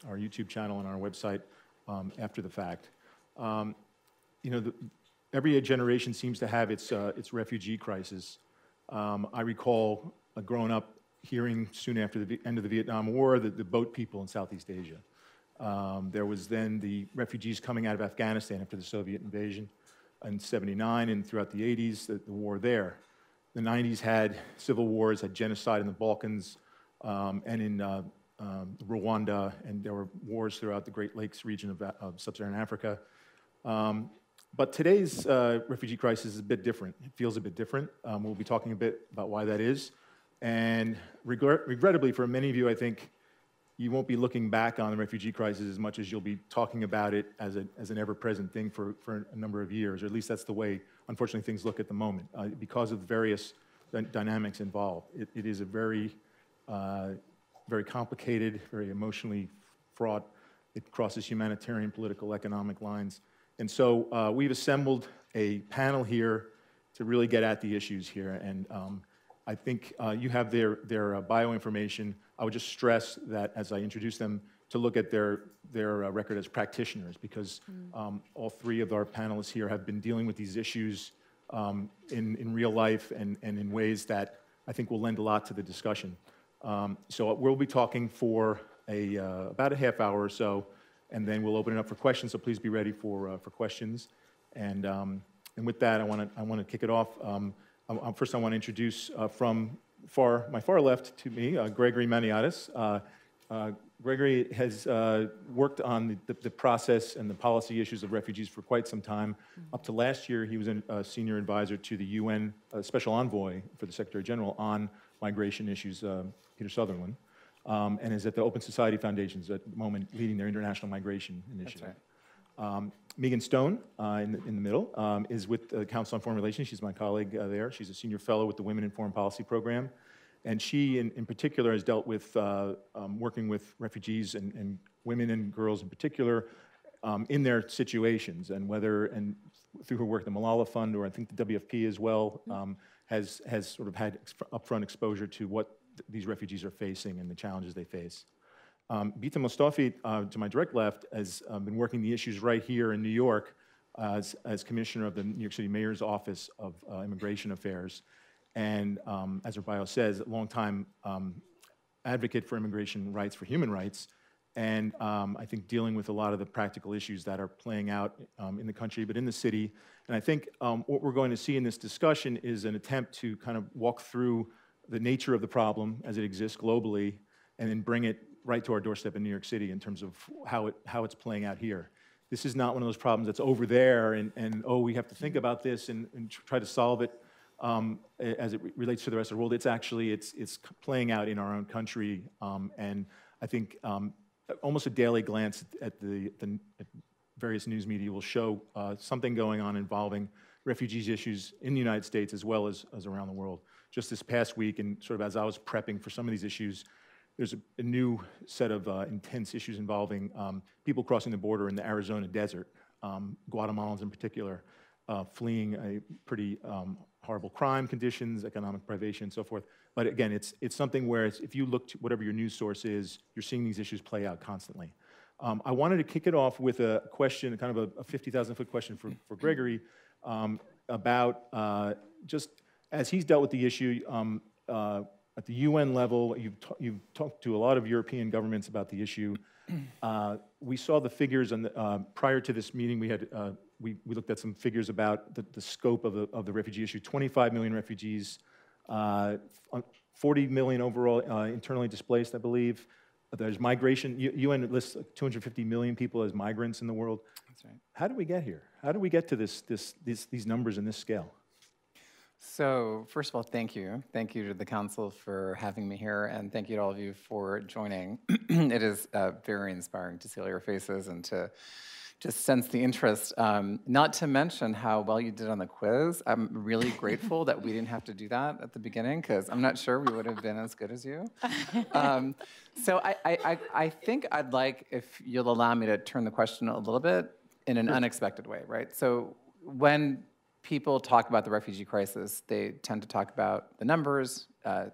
our YouTube channel and our website after the fact. You know, every generation seems to have its refugee crisis. I recall growing up hearing soon after the end of the Vietnam War the boat people in Southeast Asia. There was then the refugees coming out of Afghanistan after the Soviet invasion in '79 and throughout the '80s, the war there. The '90s had civil wars, had genocide in the Balkans and in Rwanda, and there were wars throughout the Great Lakes region of sub-Saharan Africa. But today's refugee crisis is a bit different. It feels a bit different. We'll be talking a bit about why that is. And regrettably, for many of you, I think you won't be looking back on the refugee crisis as much as you'll be talking about it as an ever-present thing for a number of years, or at least that's the way, unfortunately, things look at the moment, because of the various dynamics involved. It is a very, very complicated, very emotionally fraught. It crosses humanitarian, political, economic lines. And so we've assembled a panel here to really get at the issues here. And I think you have their bio information. I would just stress that as I introduce them, to look at their record as practitioners, because all three of our panelists here have been dealing with these issues in real life and in ways that I think will lend a lot to the discussion. So we'll be talking for about a half hour or so, and then we'll open it up for questions. So please be ready for questions. And with that, I want to kick it off. First, I want to introduce from my far left to me, Gregory Maniatis. Gregory has worked on the process and the policy issues of refugees for quite some time. Up to last year, he was a senior advisor to the UN Special Envoy for the Secretary General on migration issues, Peter Sutherland, and is at the Open Society Foundations at the moment leading their international migration initiative. That's right. Meighan Stone, in the middle, is with the Council on Foreign Relations. She's my colleague there. She's a senior fellow with the Women in Foreign Policy program. And she, in particular, has dealt with working with refugees and women and girls in particular in their situations, and through her work at the Malala Fund, or I think the WFP as well, has sort of had upfront exposure to what these refugees are facing and the challenges they face. Bitta Mostofi, to my direct left, has been working the issues right here in New York as commissioner of the New York City Mayor's Office of Immigration Affairs. And as her bio says, a longtime advocate for immigration rights, for human rights, and I think dealing with a lot of the practical issues that are playing out in the country, but in the city. And I think what we're going to see in this discussion is an attempt to kind of walk through the nature of the problem as it exists globally, and then bring it right to our doorstep in New York City in terms of how it's playing out here. This is not one of those problems that's over there, and oh, we have to think about this and try to solve it as it relates to the rest of the world. It's actually, it's playing out in our own country, and I think almost a daily glance at the various news media will show something going on involving refugees issues in the United States as well as around the world. Just this past week, and sort of as I was prepping for some of these issues, there's a new set of intense issues involving people crossing the border in the Arizona desert, Guatemalans in particular, fleeing a pretty horrible crime conditions, economic privation, and so forth. But again, it's something where if you look to whatever your news source is, you're seeing these issues play out constantly. I wanted to kick it off with a question, kind of a 50,000-foot question for Gregory, about just as he's dealt with the issue at the UN level. You've talked to a lot of European governments about the issue. We saw the figures, and prior to this meeting, we looked at some figures about the scope of the refugee issue. 25 million refugees, 40 million overall internally displaced, I believe. There's migration. UN lists 250 million people as migrants in the world. That's right. How did we get here? How did we get to these numbers and this scale? So first of all, thank you. Thank you to the council for having me here, and thank you to all of you for joining. It is very inspiring to see all your faces and to just sense the interest. Not to mention how well you did on the quiz. I'm really grateful that we didn't have to do that at the beginning, because I'm not sure we would have been as good as you. So I think I'd like, if you'll allow me to turn the question a little bit in an unexpected way, right? So when people talk about the refugee crisis, they tend to talk about the numbers,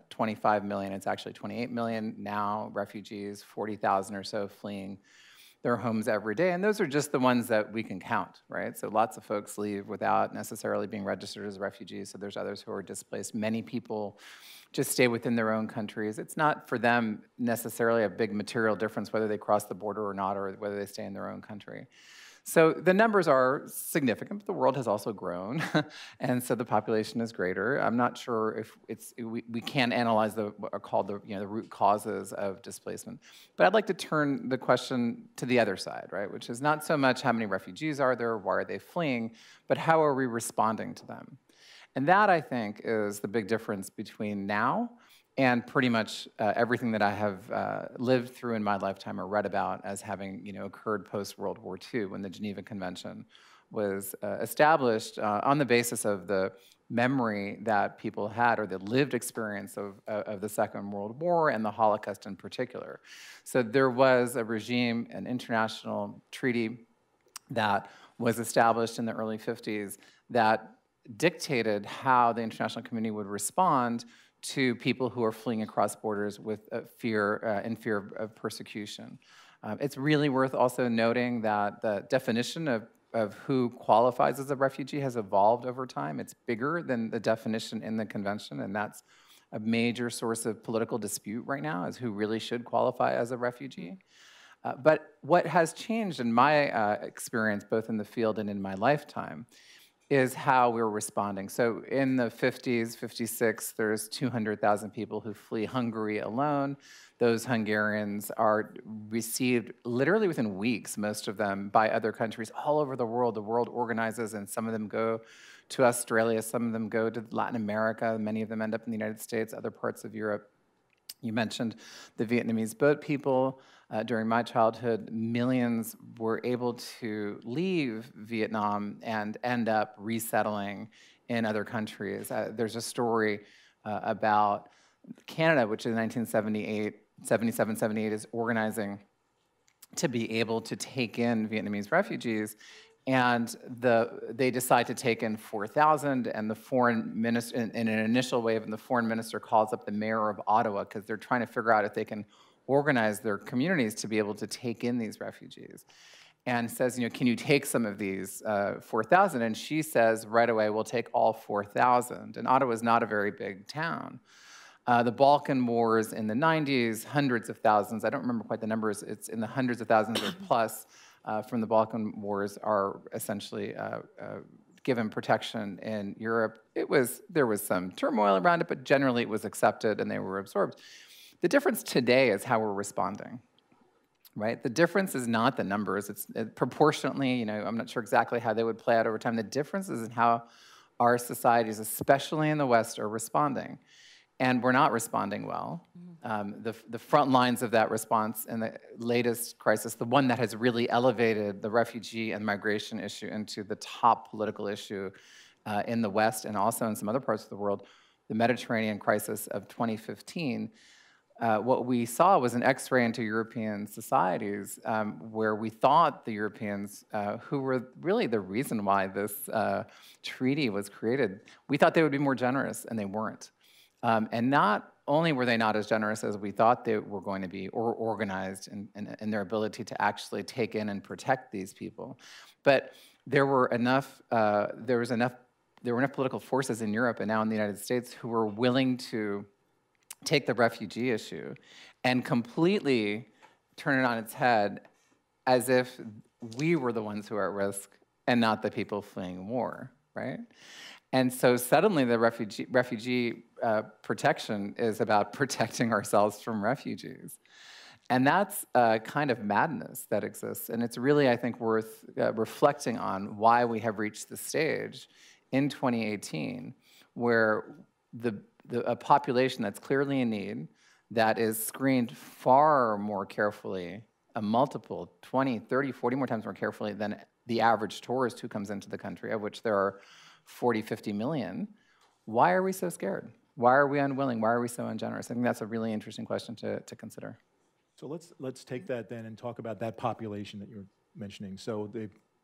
25 million, it's actually 28 million now refugees, 40,000 or so fleeing their homes every day. And those are just the ones that we can count, right? So lots of folks leave without necessarily being registered as refugees. So there's others who are displaced. Many people just stay within their own countries. It's not for them necessarily a big material difference whether they cross the border or not, or whether they stay in their own country. So the numbers are significant, but the world has also grown, and so the population is greater. I'm not sure if we can analyze what are called the root causes of displacement. But I'd like to turn the question to the other side, right? Which is not so much how many refugees are there, why are they fleeing, but how are we responding to them? And that, I think, is the big difference between now and pretty much everything that I have lived through in my lifetime or read about as having occurred post-World War II, when the Geneva Convention was established on the basis of the memory that people had, or the lived experience of the Second World War and the Holocaust in particular. So there was a regime, an international treaty that was established in the early 50s that dictated how the international community would respond to people who are fleeing across borders with fear of persecution. It's really worth also noting that the definition of who qualifies as a refugee has evolved over time. It's bigger than the definition in the convention, and that's a major source of political dispute right now, is who really should qualify as a refugee. But what has changed in my experience, both in the field and in my lifetime, is how we're responding. So in the 50s, 56, there's 200,000 people who flee Hungary alone. Those Hungarians are received literally within weeks, most of them, by other countries all over the world. The world organizes, and some of them go to Australia, some of them go to Latin America, many of them end up in the United States, other parts of Europe. You mentioned the Vietnamese boat people. During my childhood, millions were able to leave Vietnam and end up resettling in other countries. There's a story about Canada, which in 1977, 78 is organizing to be able to take in Vietnamese refugees. And they decide to take in 4,000, and the foreign minister, in an initial wave, and the foreign minister calls up the mayor of Ottawa because they're trying to figure out if they can organize their communities to be able to take in these refugees, and says, can you take some of these 4,000? And she says right away, we'll take all 4,000. And Ottawa is not a very big town. The Balkan Wars in the 90s, hundreds of thousands, I don't remember quite the numbers, it's in the hundreds of thousands or plus from the Balkan Wars are essentially given protection in Europe. There was some turmoil around it, but generally it was accepted and they were absorbed. The difference today is how we're responding, right? The difference is not the numbers. It's proportionately, I'm not sure exactly how they would play out over time. The difference is in how our societies, especially in the West, are responding. And we're not responding well. The front lines of that response in the latest crisis, the one that has really elevated the refugee and migration issue into the top political issue in the West and also in some other parts of the world, the Mediterranean crisis of 2015, what we saw was an X-ray into European societies where we thought the Europeans, who were really the reason why this treaty was created, we thought they would be more generous, and they weren't. And not only were they not as generous as we thought they were going to be, or organized in their ability to actually take in and protect these people, but there were enough political forces in Europe and now in the United States who were willing to take the refugee issue and completely turn it on its head, as if we were the ones who are at risk and not the people fleeing war, right? And so suddenly the refugee protection is about protecting ourselves from refugees. And that's a kind of madness that exists. And it's really, I think, worth reflecting on why we have reached the stage in 2018 where a population that's clearly in need, that is screened far more carefully, a multiple 20, 30, 40 more times more carefully than the average tourist who comes into the country, of which there are 40, 50 million. Why are we so scared? Why are we unwilling? Why are we so ungenerous? I think that's a really interesting question to consider. So let's take that then and talk about that population that you're mentioning. So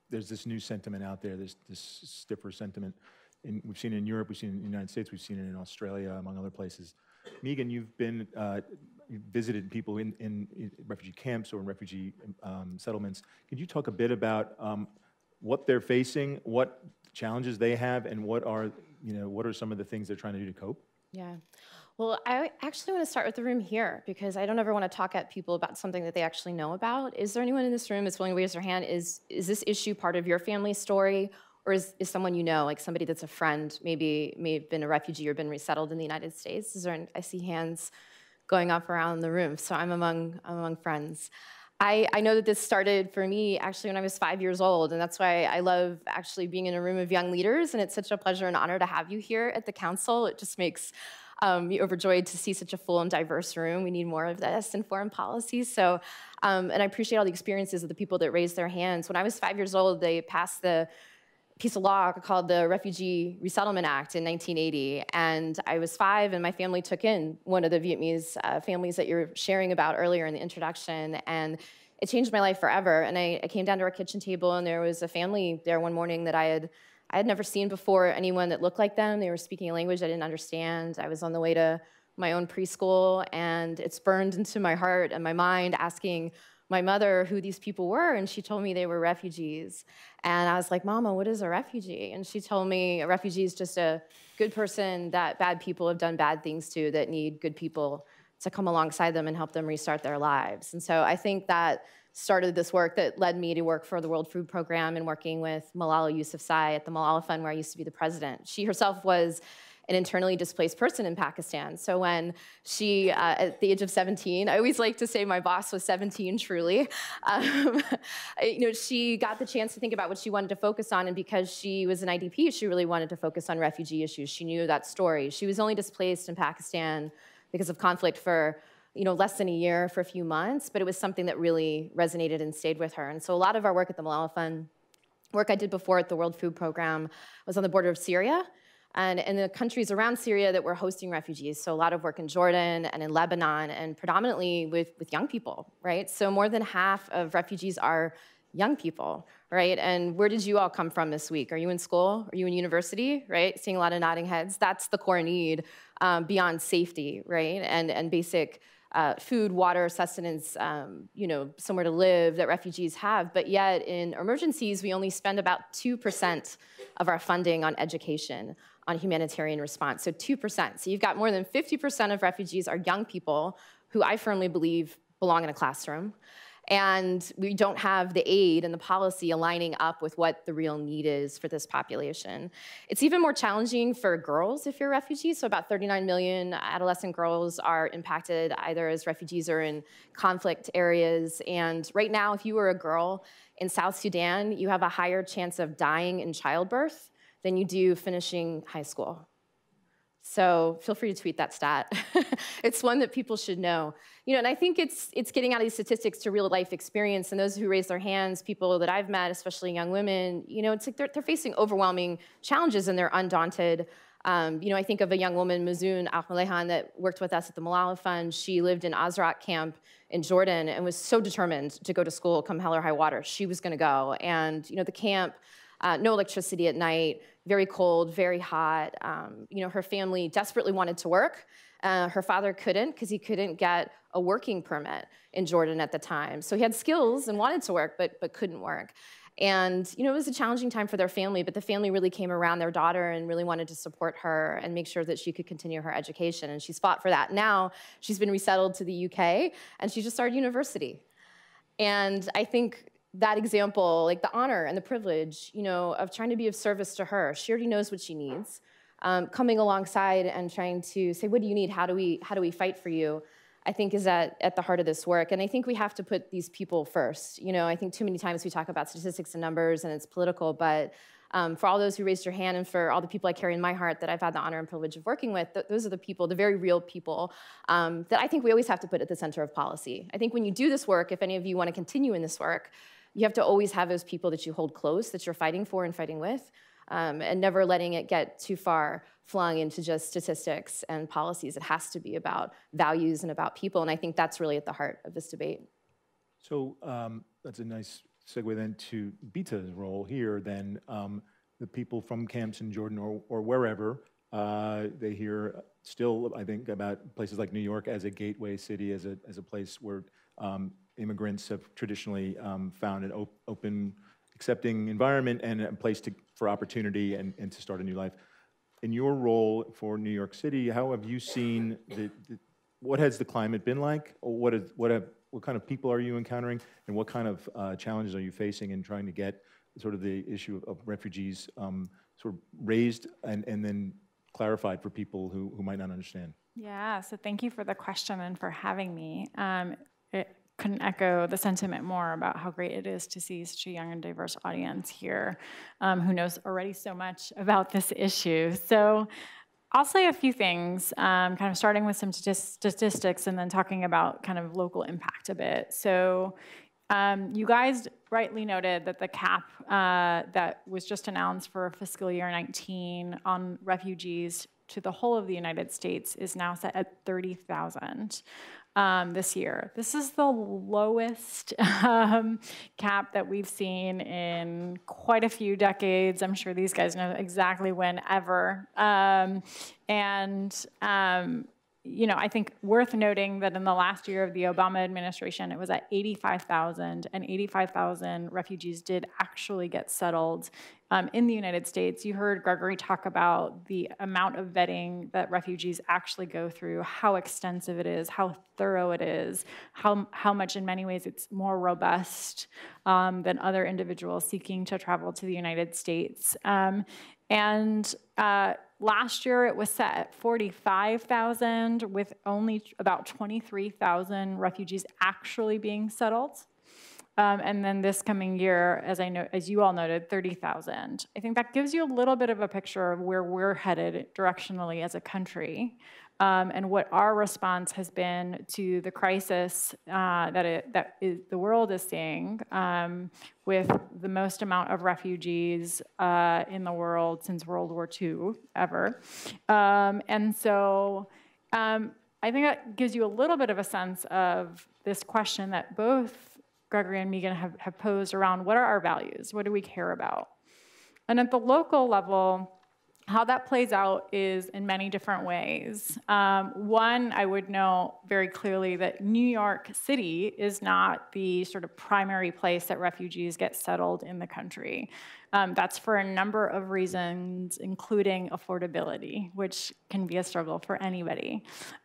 there's this new sentiment out there, this stiffer sentiment. We've seen it in Europe, we've seen it in the United States, we've seen it in Australia, among other places. Meighan, you've visited people in refugee camps or in refugee settlements. Could you talk a bit about what they're facing, what challenges they have, and what are some of the things they're trying to do to cope? Yeah. Well, I actually want to start with the room here, because I don't ever want to talk at people about something that they actually know about. Is there anyone in this room that's willing to raise their hand? Is this issue part of your family story? Or is someone you know, like somebody that's a friend, maybe may have been a refugee or been resettled in the United States? I see hands going up around the room, so I'm among friends. I know that this started for me actually when I was 5 years old, and that's why I love actually being in a room of young leaders, and it's such a pleasure and honor to have you here at the council. It just makes me overjoyed to see such a full and diverse room. We need more of this in foreign policy. So, and I appreciate all the experiences of the people that raised their hands. When I was 5 years old, they passed the piece of law called the Refugee Resettlement Act in 1980, and I was 5, and my family took in one of the Vietnamese families that you're sharing about earlier in the introduction, and it changed my life forever. And I came down to our kitchen table, and there was a family there one morning that I had never seen before, anyone that looked like them. They were speaking a language I didn't understand. I was on the way to my own preschool, and it's burned into my heart and my mind asking my mother who these people were, and she told me they were refugees. And I was like, Mama, what is a refugee? And she told me a refugee is just a good person that bad people have done bad things to, that need good people to come alongside them and help them restart their lives. And so I think that started this work that led me to work for the World Food Program and working with Malala Yousafzai at the Malala Fund, where I used to be the president. She herself was an internally displaced person in Pakistan. So when she, at the age of 17, I always like to say my boss was 17, truly. She got the chance to think about what she wanted to focus on, and because she was an IDP, she really wanted to focus on refugee issues. She knew that story. She was only displaced in Pakistan because of conflict for less than a year, for a few months, but it was something that really resonated and stayed with her. And so a lot of our work at the Malala Fund, work I did before at the World Food Program, was on the border of Syria, and in the countries around Syria that were hosting refugees. So a lot of work in Jordan and in Lebanon, and predominantly with young people, right? So more than half of refugees are young people, right? And where did you all come from this week? Are you in school? Are you in university, right? Seeing a lot of nodding heads. That's the core need beyond safety, right? And basic food, water, sustenance, somewhere to live that refugees have. But yet in emergencies, we only spend about 2% of our funding on education, on humanitarian response, so 2%. So you've got more than 50% of refugees are young people who I firmly believe belong in a classroom. And we don't have the aid and the policy aligning up with what the real need is for this population. It's even more challenging for girls if you're a refugee. So about 39 million adolescent girls are impacted either as refugees or in conflict areas. And right now, if you were a girl in South Sudan, you have a higher chance of dying in childbirth than you do finishing high school. So feel free to tweet that stat. It's one that people should know. And I think it's getting out of these statistics to real life experience. And those who raise their hands, people that I've met, especially young women, it's like they're facing overwhelming challenges and they're undaunted. I think of a young woman, Mazoon Al-Malehan, that worked with us at the Malala Fund. She lived in Azraq camp in Jordan and was so determined to go to school come hell or high water. She was gonna go. And the camp, no electricity at night, very cold, very hot. Her family desperately wanted to work. Her father couldn't because he couldn't get a working permit in Jordan at the time. So he had skills and wanted to work, but couldn't work. And it was a challenging time for their family, but the family really came around their daughter and really wanted to support her and make sure that she could continue her education. And she's fought for that. Now she's been resettled to the UK, and she just started university. And I think that example, like the honor and the privilege, of trying to be of service to her. She already knows what she needs. Coming alongside and trying to say, what do you need? How do we fight for you? I think is at the heart of this work. And I think we have to put these people first. I think too many times we talk about statistics and numbers and it's political, but for all those who raised your hand and for all the people I carry in my heart that I've had the honor and privilege of working with, those are the people, the very real people that I think we always have to put at the center of policy. I think when you do this work, if any of you want to continue in this work, you have to always have those people that you hold close, that you're fighting for and fighting with, and never letting it get too far flung into just statistics and policies. It has to be about values and about people, and I think that's really at the heart of this debate. So that's a nice segue then to Bitta's role here, then the people from camps in Jordan or wherever, they hear still, I think, about places like New York as a gateway city, as a place where immigrants have traditionally found an open, accepting environment and a place for opportunity and to start a new life. In your role for New York City, how have you seen what has the climate been like? What kind of people are you encountering, and what kind of challenges are you facing in trying to get sort of the issue of refugees sort of raised and then clarified for people who might not understand? Yeah, so thank you for the question and for having me. It couldn't echo the sentiment more about how great it is to see such a young and diverse audience here who knows already so much about this issue. So I'll say a few things, kind of starting with some statistics and then talking about kind of local impact a bit. So you guys rightly noted that the cap that was just announced for fiscal year 19 on refugees to the whole of the United States is now set at 30,000 this year. This is the lowest cap that we've seen in quite a few decades. I'm sure these guys know exactly when ever. You know, I think worth noting that in the last year of the Obama administration, it was at 85,000, and 85,000 refugees did actually get settled in the United States. You heard Gregory talk about the amount of vetting that refugees actually go through, how extensive it is, how thorough it is, how much in many ways it's more robust than other individuals seeking to travel to the United States. Last year it was set at 45,000 with only about 23,000 refugees actually being settled. And then this coming year, as you all noted, 30,000. I think that gives you a little bit of a picture of where we're headed directionally as a country, and what our response has been to the crisis the world is seeing, with the most amount of refugees in the world since World War II ever. I think that gives you a little bit of a sense of this question that both Gregory and Meighan have posed around what are our values? What do we care about? And at the local level, how that plays out is in many different ways. One, I would know very clearly that New York City is not the sort of primary place that refugees get settled in the country. That's for a number of reasons, including affordability, which can be a struggle for anybody.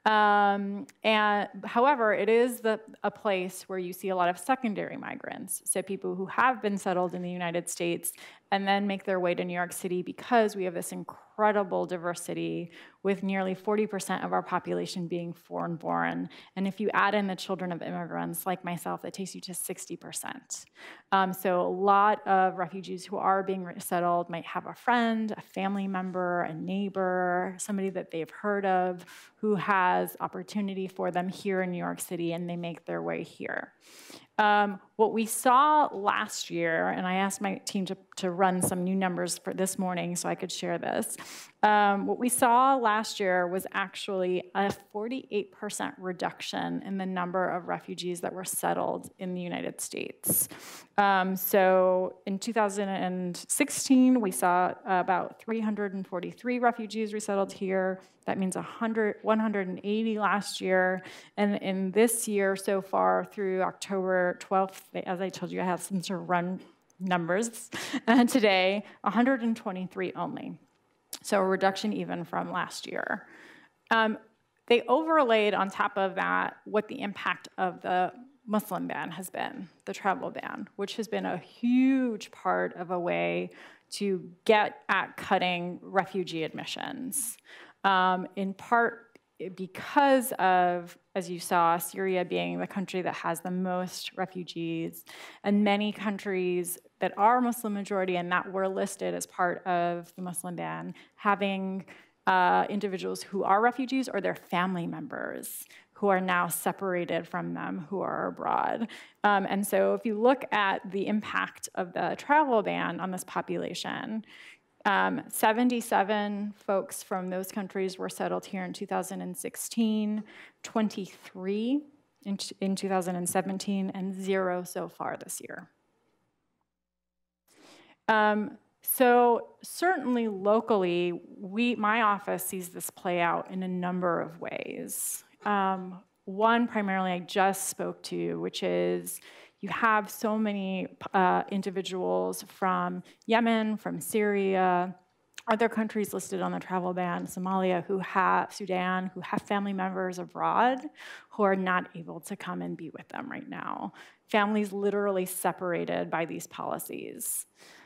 However, it is a place where you see a lot of secondary migrants, so people who have been settled in the United States and then make their way to New York City because we have this incredible diversity with nearly 40% of our population being foreign-born. And if you add in the children of immigrants like myself, that takes you to 60%. So a lot of refugees who are being settled might have a friend, a family member, a neighbor, somebody that they've heard of who has opportunity for them here in New York City, and they make their way here. What we saw last year, and I asked my team to run some new numbers for this morning so I could share this. What we saw last year was actually a 48% reduction in the number of refugees that were settled in the United States. So in 2016, we saw about 343 refugees resettled here. That means 180 last year. And in this year so far through October 12th, as I told you, I have some sort of run numbers today, 123 only. So a reduction even from last year. They overlaid on top of that what the impact of the Muslim ban has been, the travel ban, which has been a huge part of a way to get at cutting refugee admissions. In part because of, as you saw, Syria being the country that has the most refugees, and many countries that are Muslim majority and that were listed as part of the Muslim ban, having individuals who are refugees or their family members who are now separated from them, who are abroad. And so if you look at the impact of the travel ban on this population, 77 folks from those countries were settled here in 2016, 23 in 2017, and 0 so far this year. So certainly locally, my office sees this play out in a number of ways. One primarily I just spoke to, which is you have so many individuals from Yemen, from Syria, other countries listed on the travel ban, Somalia, Sudan, who have family members abroad who are not able to come and be with them right now. Families literally separated by these policies.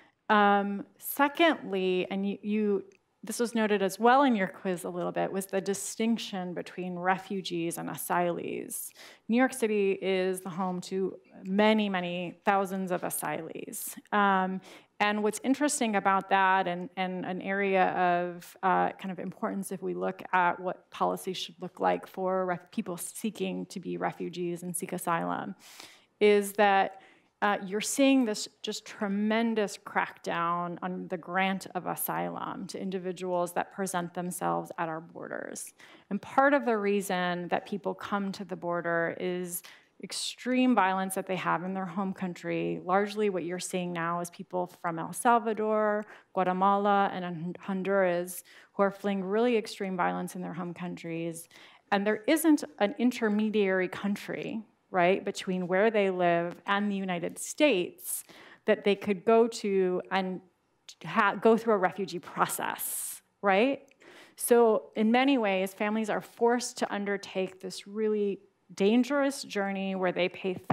Secondly, and this was noted as well in your quiz a little bit, was the distinction between refugees and asylees. New York City is the home to many, many thousands of asylees. And what's interesting about that, and an area of kind of importance if we look at what policy should look like for people seeking to be refugees and seek asylum, is that you're seeing this just tremendous crackdown on the grant of asylum to individuals that present themselves at our borders. And part of the reason that people come to the border is extreme violence that they have in their home country. Largely what you're seeing now is people from El Salvador, Guatemala, and Honduras who are fleeing really extreme violence in their home countries. And there isn't an intermediary country, right, between where they live and the United States that they could go to and go through a refugee process, right? So in many ways, families are forced to undertake this really dangerous journey where they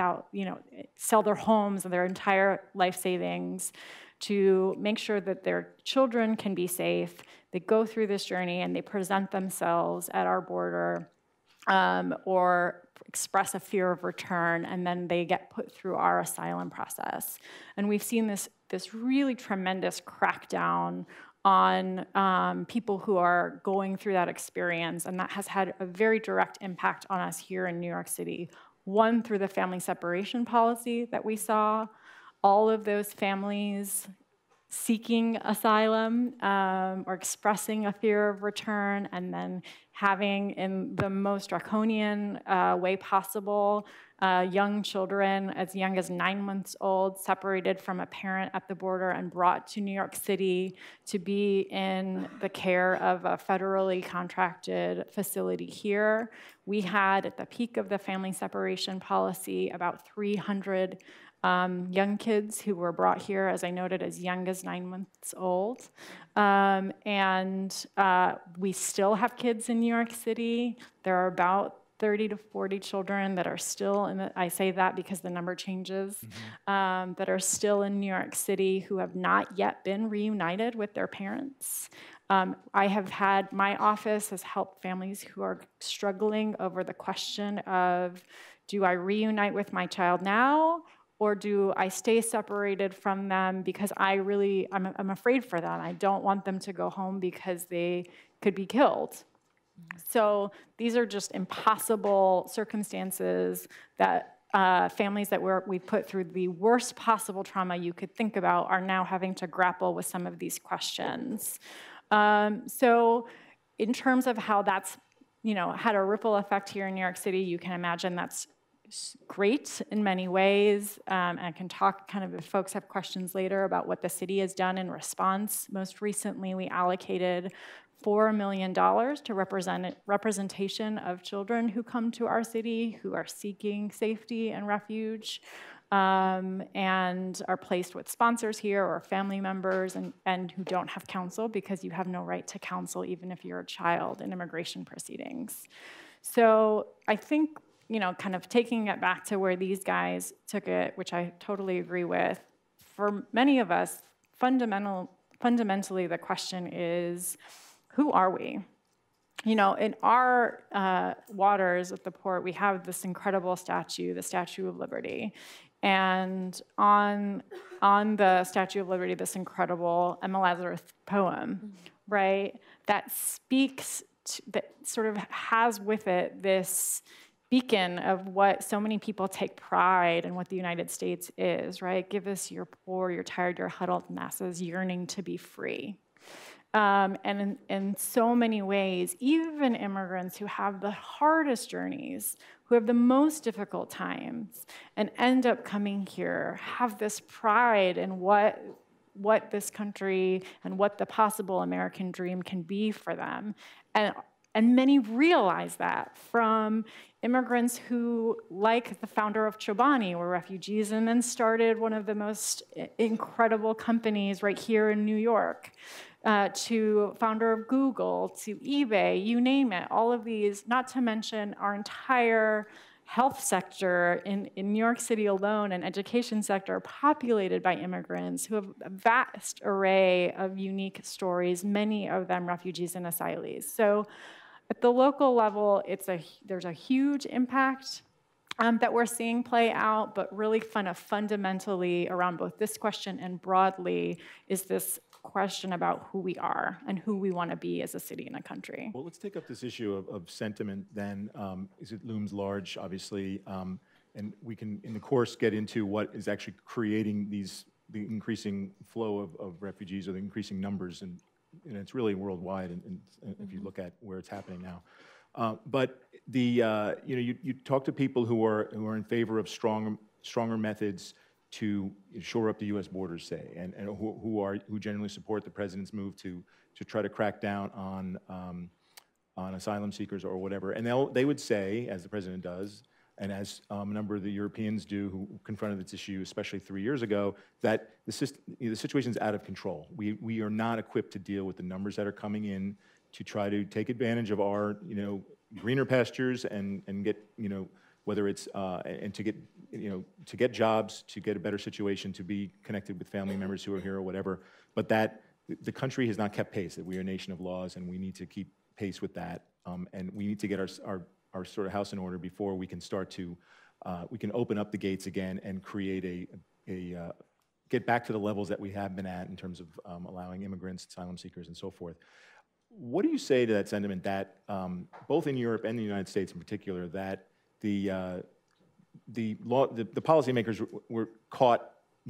sell their homes and their entire life savings to make sure that their children can be safe. They go through this journey and they present themselves at our border or express a fear of return, and then they get put through our asylum process. And we've seen this really tremendous crackdown on people who are going through that experience, and that has had a very direct impact on us here in New York City. One, through the family separation policy that we saw, all of those families seeking asylum or expressing a fear of return, and then having, in the most draconian way possible, young children as young as 9 months old separated from a parent at the border and brought to New York City to be in the care of a federally contracted facility here. We had, at the peak of the family separation policy, about 300 young kids who were brought here, as I noted, as young as 9 months old. We still have kids in New York City. There are about 30 to 40 children that are still in I say that because the number changes, that are still in New York City who have not yet been reunited with their parents. My office has helped families who are struggling over the question of, do I reunite with my child now? Or do I stay separated from them because I'm afraid for them. I don't want them to go home because they could be killed. So these are just impossible circumstances that families that we put through the worst possible trauma you could think about are now having to grapple with some of these questions. So in terms of how that's had a ripple effect here in New York City, you can imagine that's great in many ways. And I can talk kind of if folks have questions later about what the city has done in response. Most recently, we allocated $4 million to representation of children who come to our city who are seeking safety and refuge and are placed with sponsors here or family members and who don't have counsel because you have no right to counsel even if you're a child in immigration proceedings. So I think, kind of taking it back to where these guys took it, which I totally agree with, for many of us, fundamentally the question is, who are we? In our waters at the port, we have this incredible statue, the Statue of Liberty. And on the Statue of Liberty, this incredible Emma Lazarus poem, right, that that sort of has with it this beacon of what so many people take pride in what the United States is, right? Give us your poor, your tired, your huddled masses yearning to be free. And in so many ways, even immigrants who have the hardest journeys, who have the most difficult times, and end up coming here, have this pride in what what this country and what the possible American dream can be for them. And many realize that, from immigrants who, like the founder of Chobani, were refugees and then started one of the most incredible companies right here in New York, to founder of Google, to eBay, you name it. All of these, not to mention our entire health sector in New York City alone, and education sector, populated by immigrants who have a vast array of unique stories, many of them refugees and asylees. So at the local level, there's a huge impact that we're seeing play out, but really fundamentally around both this question and broadly is this question about who we are and who we want to be as a city and a country. Well, let's take up this issue of sentiment then, as it looms large, obviously, and we can, in the course, get into what is actually creating the increasing flow of refugees, or the increasing numbers, and it's really worldwide, and if you look at where it's happening now. But you talk to people who are in favor of stronger methods to shore up the U.S. borders, say, and who generally support the president's move to try to crack down on asylum seekers or whatever. And they would say, as the president does, and as a number of the Europeans do who confronted this issue, especially 3 years ago, that the situation is out of control. We are not equipped to deal with the numbers that are coming in to try to take advantage of our greener pastures and get whether it's and to get jobs, to get a better situation, to be connected with family members who are here or whatever. But that the country has not kept pace. That we are a nation of laws, and we need to keep pace with that. And we need to get our sort of house in order before we can start to we can open up the gates again and create get back to the levels that we have been at in terms of allowing immigrants, asylum seekers, and so forth. What do you say to that sentiment that both in Europe and the United States in particular, that the policymakers were caught,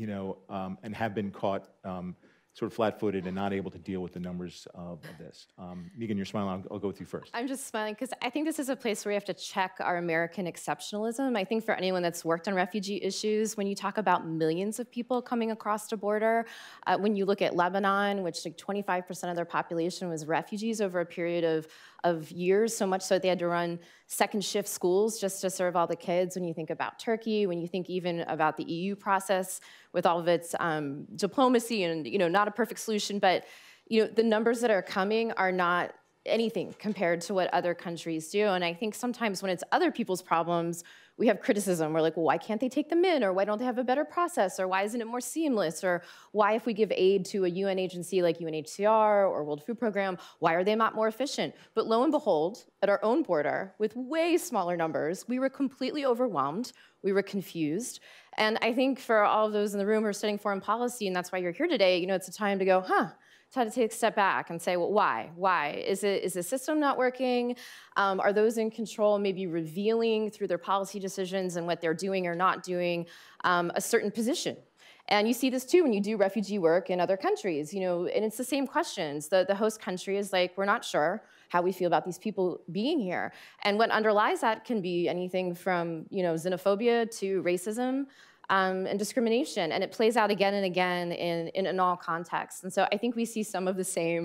and have been caught sort of flat-footed and not able to deal with the numbers of this? Meighan, you're smiling. I'll go with you first. I'm just smiling because I think this is a place where we have to check our American exceptionalism. I think for anyone that's worked on refugee issues, when you talk about millions of people coming across the border, when you look at Lebanon, which like 25% of their population was refugees over a period of years, so much so that they had to run second shift schools just to serve all the kids. When you think about Turkey, when you think even about the EU process with all of its diplomacy and not a perfect solution, but the numbers that are coming are not anything compared to what other countries do. And I think sometimes when it's other people's problems, we have criticism. We're like, well, why can't they take them in? Or why don't they have a better process? Or why isn't it more seamless? Or why, if we give aid to a UN agency like UNHCR or World Food Program, why are they not more efficient? But lo and behold, at our own border, with way smaller numbers, we were completely overwhelmed. We were confused. And I think for all of those in the room who are studying foreign policy, and that's why you're here today, it's a time to go, it's time to take a step back and say, well, why? Why? Is the system not working? Are those in control maybe revealing through their policy decisions and what they're doing or not doing a certain position? And you see this too when you do refugee work in other countries, and it's the same questions. The host country is like, we're not sure how we feel about these people being here. And what underlies that can be anything from, xenophobia to racism, and discrimination, and it plays out again and again in all contexts. And so I think we see some of the same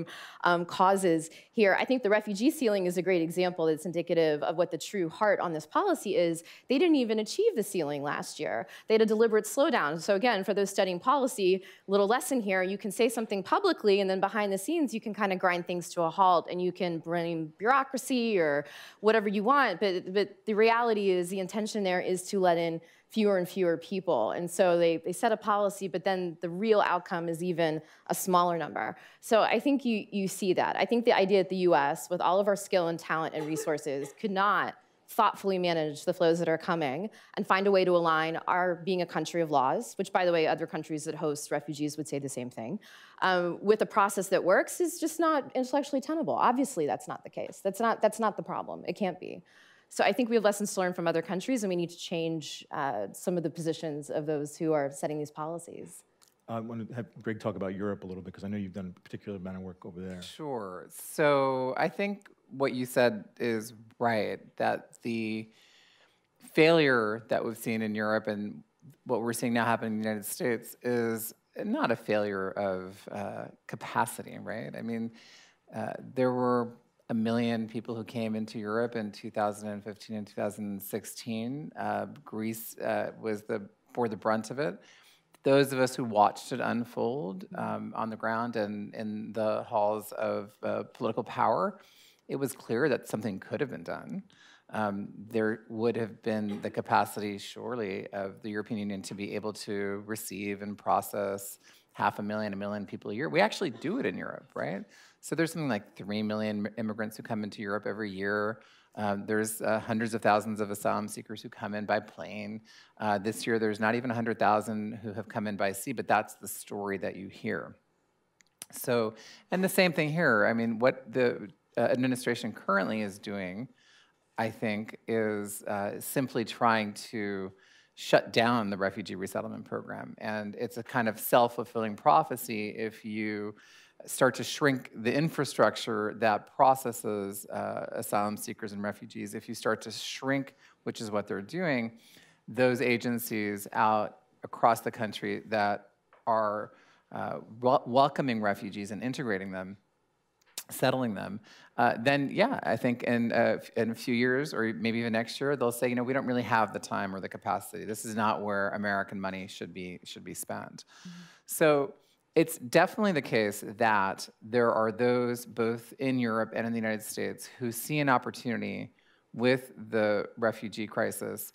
causes here. I think the refugee ceiling is a great example that's indicative of what the true heart on this policy is. They didn't even achieve the ceiling last year. They had a deliberate slowdown. So again, for those studying policy, little lesson here, you can say something publicly, and then behind the scenes, you can kind of grind things to a halt, and you can bring bureaucracy or whatever you want, but the reality is the intention there is to let in fewer and fewer people. And so they set a policy, but then the real outcome is even a smaller number. So I think you see that. I think the idea that the US, with all of our skill and talent and resources, could not thoughtfully manage the flows that are coming and find a way to align our being a country of laws, which, by the way, other countries that host refugees would say the same thing, with a process that works is just not intellectually tenable. Obviously, that's not the case. That's not the problem. It can't be. So I think we have lessons to learn from other countries, and we need to change some of the positions of those who are setting these policies. I want to have Greg talk about Europe a little bit, because I know you've done a particular amount of work over there. Sure. So I think what you said is right, that the failure that we've seen in Europe and what we're seeing now happen in the United States is not a failure of capacity, right? I mean, there were 1 million people who came into Europe in 2015 and 2016. Greece bore the brunt of it. Those of us who watched it unfold on the ground and in the halls of political power, it was clear that something could have been done. There would have been the capacity, surely, of the European Union to be able to receive and process 500,000, 1 million people a year. We actually do it in Europe, right? So there's something like 3 million immigrants who come into Europe every year. There's hundreds of thousands of asylum seekers who come in by plane. This year, there's not even 100,000 who have come in by sea, but that's the story that you hear. So, and the same thing here. I mean, what the administration currently is doing, I think, is simply trying to shut down the refugee resettlement program. And it's a kind of self-fulfilling prophecy if you start to shrink the infrastructure that processes asylum seekers and refugees. If you start to shrink, which is what they're doing, those agencies out across the country that are welcoming refugees and integrating them, settling them, then yeah, I think in a few years or maybe even next year, they'll say, you know, we don't really have the time or the capacity. This is not where American money should be spent. Mm-hmm. So it's definitely the case that there are those both in Europe and in the United States who see an opportunity with the refugee crisis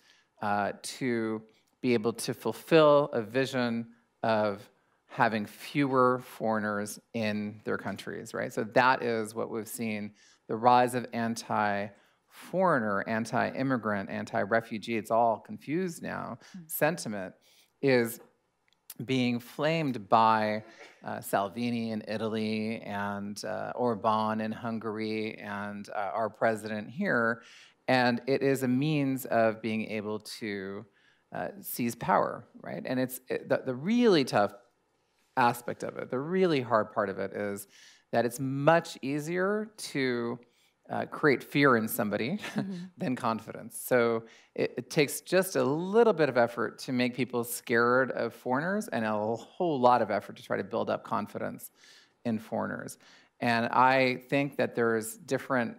to be able to fulfill a vision of having fewer foreigners in their countries, right? So that is what we've seen, the rise of anti-foreigner, anti-immigrant, anti-refugee, it's all confused now, sentiment is being flamed by Salvini in Italy and Orban in Hungary and our president here. And it is a means of being able to seize power, right? And it's the really tough aspect of it, the really hard part of it is that it's much easier to create fear in somebody than confidence. So it takes just a little bit of effort to make people scared of foreigners and a whole lot of effort to try to build up confidence in foreigners. And I think that there's different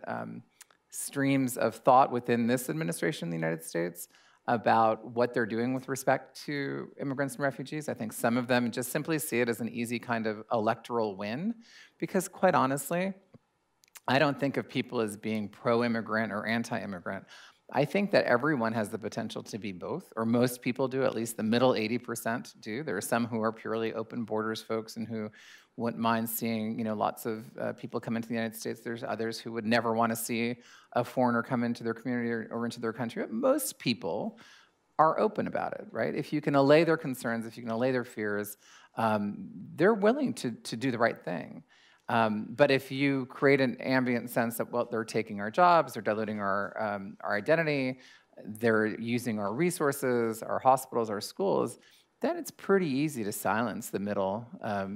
streams of thought within this administration in the United States about what they're doing with respect to immigrants and refugees. I think some of them just simply see it as an easy kind of electoral win, because quite honestly, I don't think of people as being pro-immigrant or anti-immigrant. I think that everyone has the potential to be both, or most people do, at least the middle 80% do. There are some who are purely open borders folks and who wouldn't mind seeing, you know, lots of people come into the United States. There's others who would never want to see a foreigner come into their community or into their country. But most people are open about it, right? If you can allay their concerns, if you can allay their fears, they're willing to do the right thing. But if you create an ambient sense that, well, they're taking our jobs, they're diluting our identity, they're using our resources, our hospitals, our schools, then it's pretty easy to silence the middle,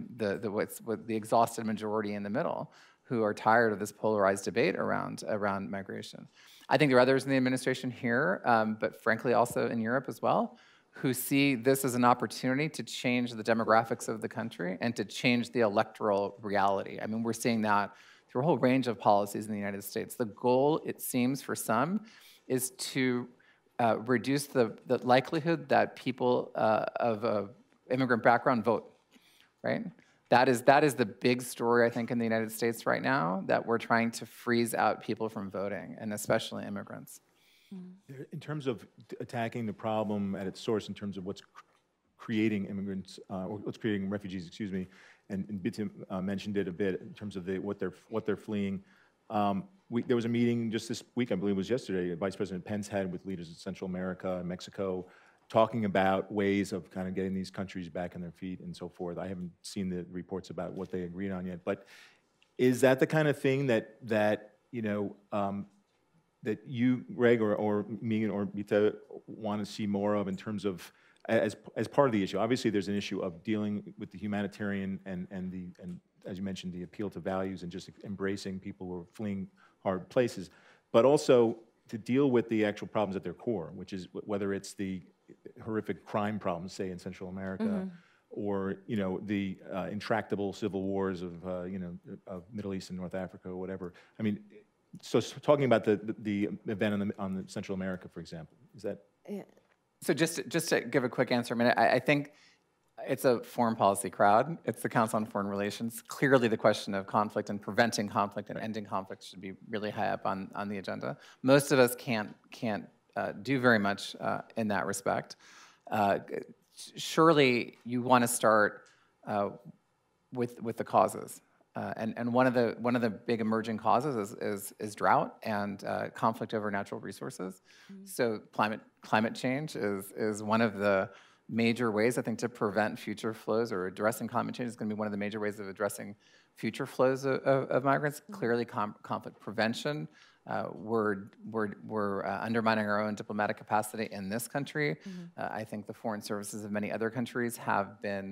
the exhausted majority in the middle who are tired of this polarized debate around migration. I think there are others in the administration here, but frankly also in Europe as well, who see this as an opportunity to change the demographics of the country and to change the electoral reality. I mean, we're seeing that through a whole range of policies in the United States. The goal, it seems, for some, is to reduce the likelihood that people of immigrant background vote, right? That is the big story, I think, in the United States right now, that we're trying to freeze out people from voting, and especially immigrants. In terms of attacking the problem at its source, in terms of what's creating immigrants, or what's creating refugees, excuse me, and Bitta mentioned it a bit in terms of what they're fleeing. There was a meeting just this week, I believe it was yesterday, Vice President Pence had with leaders of Central America and Mexico, talking about ways of kind of getting these countries back on their feet and so forth. I haven't seen the reports about what they agreed on yet, but is that the kind of thing that you know, that you, Greg, or Meighan or Bitta want to see more of in terms of as part of the issue? Obviously, there's an issue of dealing with the humanitarian and as you mentioned, the appeal to values and just embracing people who are fleeing hard places, but also to deal with the actual problems at their core, which is whether it's the horrific crime problems, say in Central America, or the intractable civil wars of of Middle East and North Africa or whatever. I mean, so talking about the event on the Central America, for example, is that? Yeah. So just to give a quick answer, I mean, I think it's a foreign policy crowd. It's the Council on Foreign Relations. Clearly, the question of conflict and preventing conflict and ending conflict should be really high up on the agenda. Most of us can't do very much in that respect. Surely, you want to start with the causes, and one of the big emerging causes is drought and conflict over natural resources. Mm-hmm. So climate change is one of the major ways, I think, to prevent future flows, or addressing climate change is going to be one of the major ways of addressing future flows of migrants. Mm-hmm. Clearly, conflict prevention. We're undermining our own diplomatic capacity in this country. Mm-hmm. I think the foreign services of many other countries have been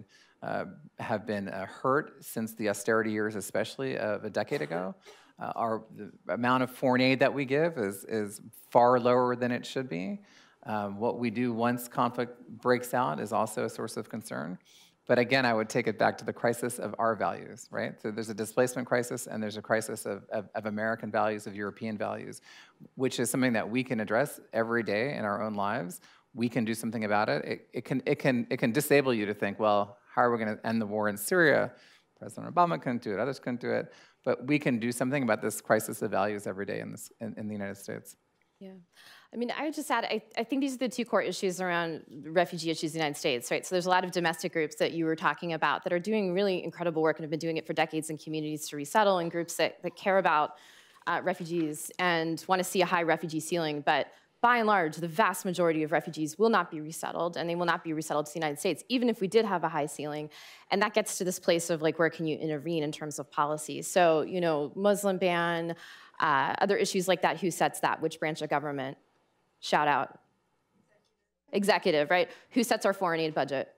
hurt since the austerity years, especially of a decade ago. The amount of foreign aid that we give is far lower than it should be. What we do once conflict breaks out is also a source of concern. But again, I would take it back to the crisis of our values, right? So there's a displacement crisis, and there's a crisis of American values, of European values, which is something that we can address every day in our own lives. We can do something about it. It can disable you to think, well, how are we going to end the war in Syria? President Obama couldn't do it. Others couldn't do it. But we can do something about this crisis of values every day in the United States. Yeah. I mean, I would just add, I think these are the two core issues around refugee issues in the United States, right? So there's a lot of domestic groups that you were talking about that are doing really incredible work and have been doing it for decades in communities to resettle, and groups that care about refugees and want to see a high refugee ceiling. But by and large, the vast majority of refugees will not be resettled, and they will not be resettled to the United States, even if we did have a high ceiling. And that gets to this place of, like, where can you intervene in terms of policy? So, Muslim ban, other issues like that, who sets that? Which branch of government? Shout out. Executive, right? Who sets our foreign aid budget?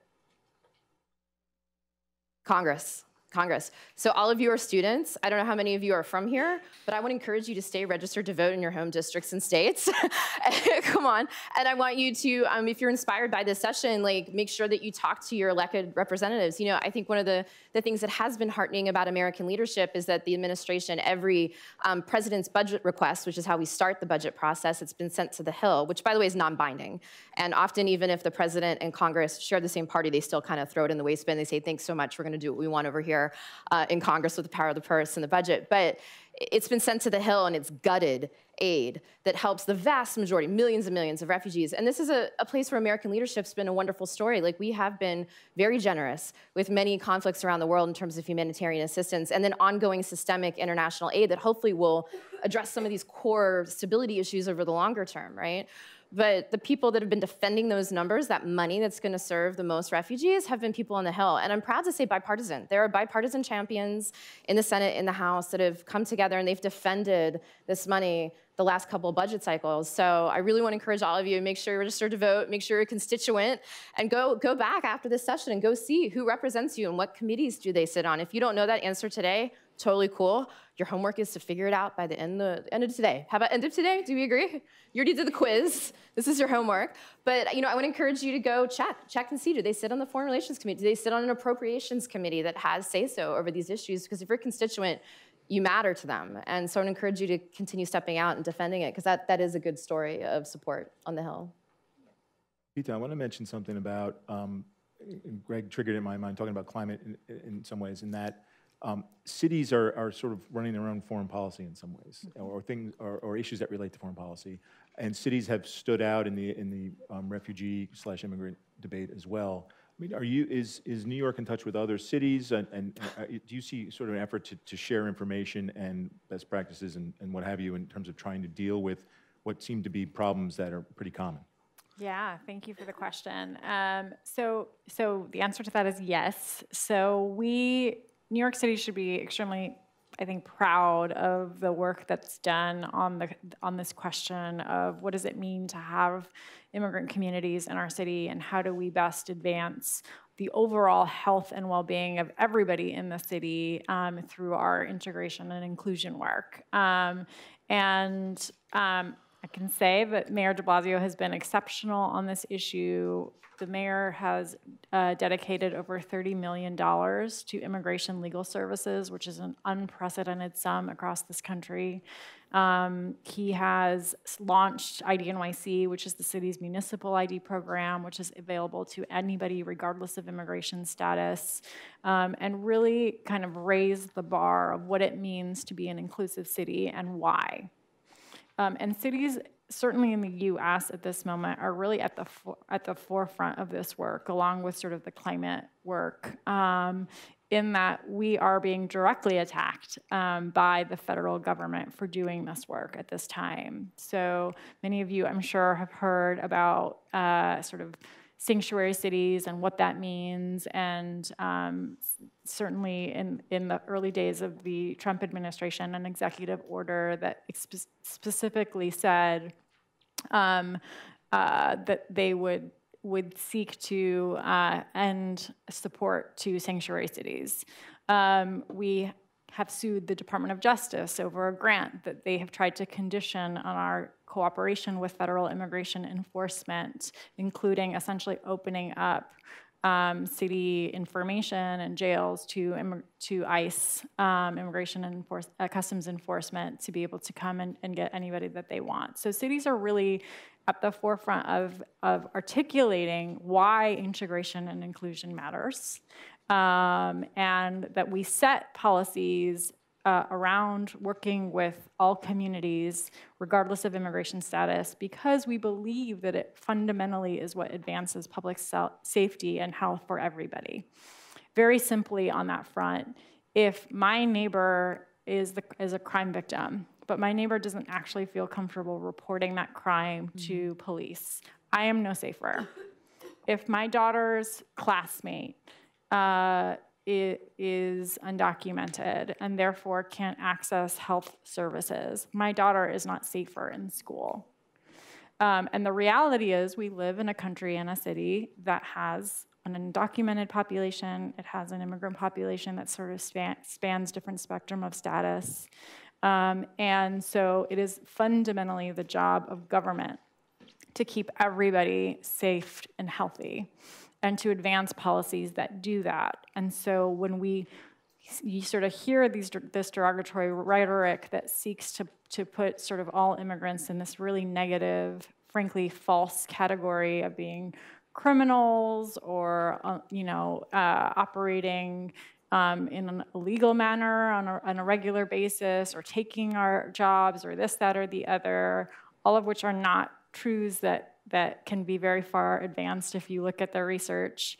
Congress. So all of you are students. I don't know how many of you are from here, but I want to encourage you to stay registered to vote in your home districts and states. Come on. And I want you to, if you're inspired by this session, make sure that you talk to your elected representatives. I think one of the things that has been heartening about American leadership is that the administration, every president's budget request, which is how we start the budget process, it's been sent to the Hill, which, by the way, is non-binding. And often, even if the president and Congress share the same party, they still kind of throw it in the waste bin. They say, thanks so much, we're going to do what we want over here in Congress with the power of the purse and the budget. But it's been sent to the Hill, and it's gutted aid that helps the vast majority, millions and millions of refugees. And this is a place where American leadership's been a wonderful story. We have been very generous with many conflicts around the world in terms of humanitarian assistance, and then ongoing systemic international aid that hopefully will address some of these core stability issues over the longer term, right? But the people that have been defending those numbers, that money that's going to serve the most refugees, have been people on the Hill. And I'm proud to say bipartisan. There are bipartisan champions in the Senate, in the House, that have come together, and they've defended this money the last couple of budget cycles. So I really want to encourage all of you, make sure you're registered to vote, make sure you're a constituent, and go back after this session and go see who represents you and what committees do they sit on. If you don't know that answer today, totally cool. Your homework is to figure it out by the end of today. How about end of today? Do we agree? You already did the quiz. This is your homework. But I would encourage you to go check and see, do they sit on the Foreign Relations Committee? Do they sit on an Appropriations Committee that has say-so over these issues? Because if you're a constituent, you matter to them. And so I would encourage you to continue stepping out and defending it, because that is a good story of support on the Hill. Bitta, I want to mention something about, Greg triggered in my mind, talking about climate in some ways, in that cities are sort of running their own foreign policy in some ways, or things, or issues that relate to foreign policy. And cities have stood out in the refugee/immigrant debate as well. I mean, is New York in touch with other cities, and do you see sort of an effort to share information and best practices and what have you in terms of trying to deal with what seem to be problems that are pretty common? Yeah, thank you for the question. So the answer to that is yes. So New York City should be extremely, I think, proud of the work that's done on this question of what does it mean to have immigrant communities in our city, and how do we best advance the overall health and well-being of everybody in the city through our integration and inclusion work. I can say that Mayor de Blasio has been exceptional on this issue. The mayor has dedicated over $30 million to immigration legal services, which is an unprecedented sum across this country. He has launched ID-NYC, which is the city's municipal ID program, which is available to anybody regardless of immigration status, and really kind of raised the bar of what it means to be an inclusive city and why. And cities, certainly in the U.S. at this moment, are really at the forefront of this work, along with sort of the climate work, in that we are being directly attacked by the federal government for doing this work at this time. So many of you, I'm sure, have heard about sort of sanctuary cities and what that means, and certainly in the early days of the Trump administration, an executive order that specifically said that they would seek to end support to sanctuary cities. We have sued the Department of Justice over a grant that they have tried to condition on our cooperation with federal immigration enforcement, including essentially opening up city information and jails to ICE, immigration and customs enforcement, to be able to come and get anybody that they want. So cities are really at the forefront of articulating why integration and inclusion matters, and that we set policies around working with all communities, regardless of immigration status, because we believe that it fundamentally is what advances public safety and health for everybody. Very simply on that front, if my neighbor is a crime victim, but my neighbor doesn't actually feel comfortable reporting that crime to police, I am no safer. If my daughter's classmate is undocumented and therefore can't access health services, my daughter is not safer in school. And the reality is we live in a country and a city that has an undocumented population. It has an immigrant population that sort of spans different spectrum of status. And so it is fundamentally the job of government to keep everybody safe and healthy, and to advance policies that do that. And so when you sort of hear this derogatory rhetoric that seeks to put sort of all immigrants in this really negative, frankly false category of being criminals or operating in an illegal manner on a regular basis, or taking our jobs, or this, that, or the other, all of which are not truths that can be very far advanced if you look at the research.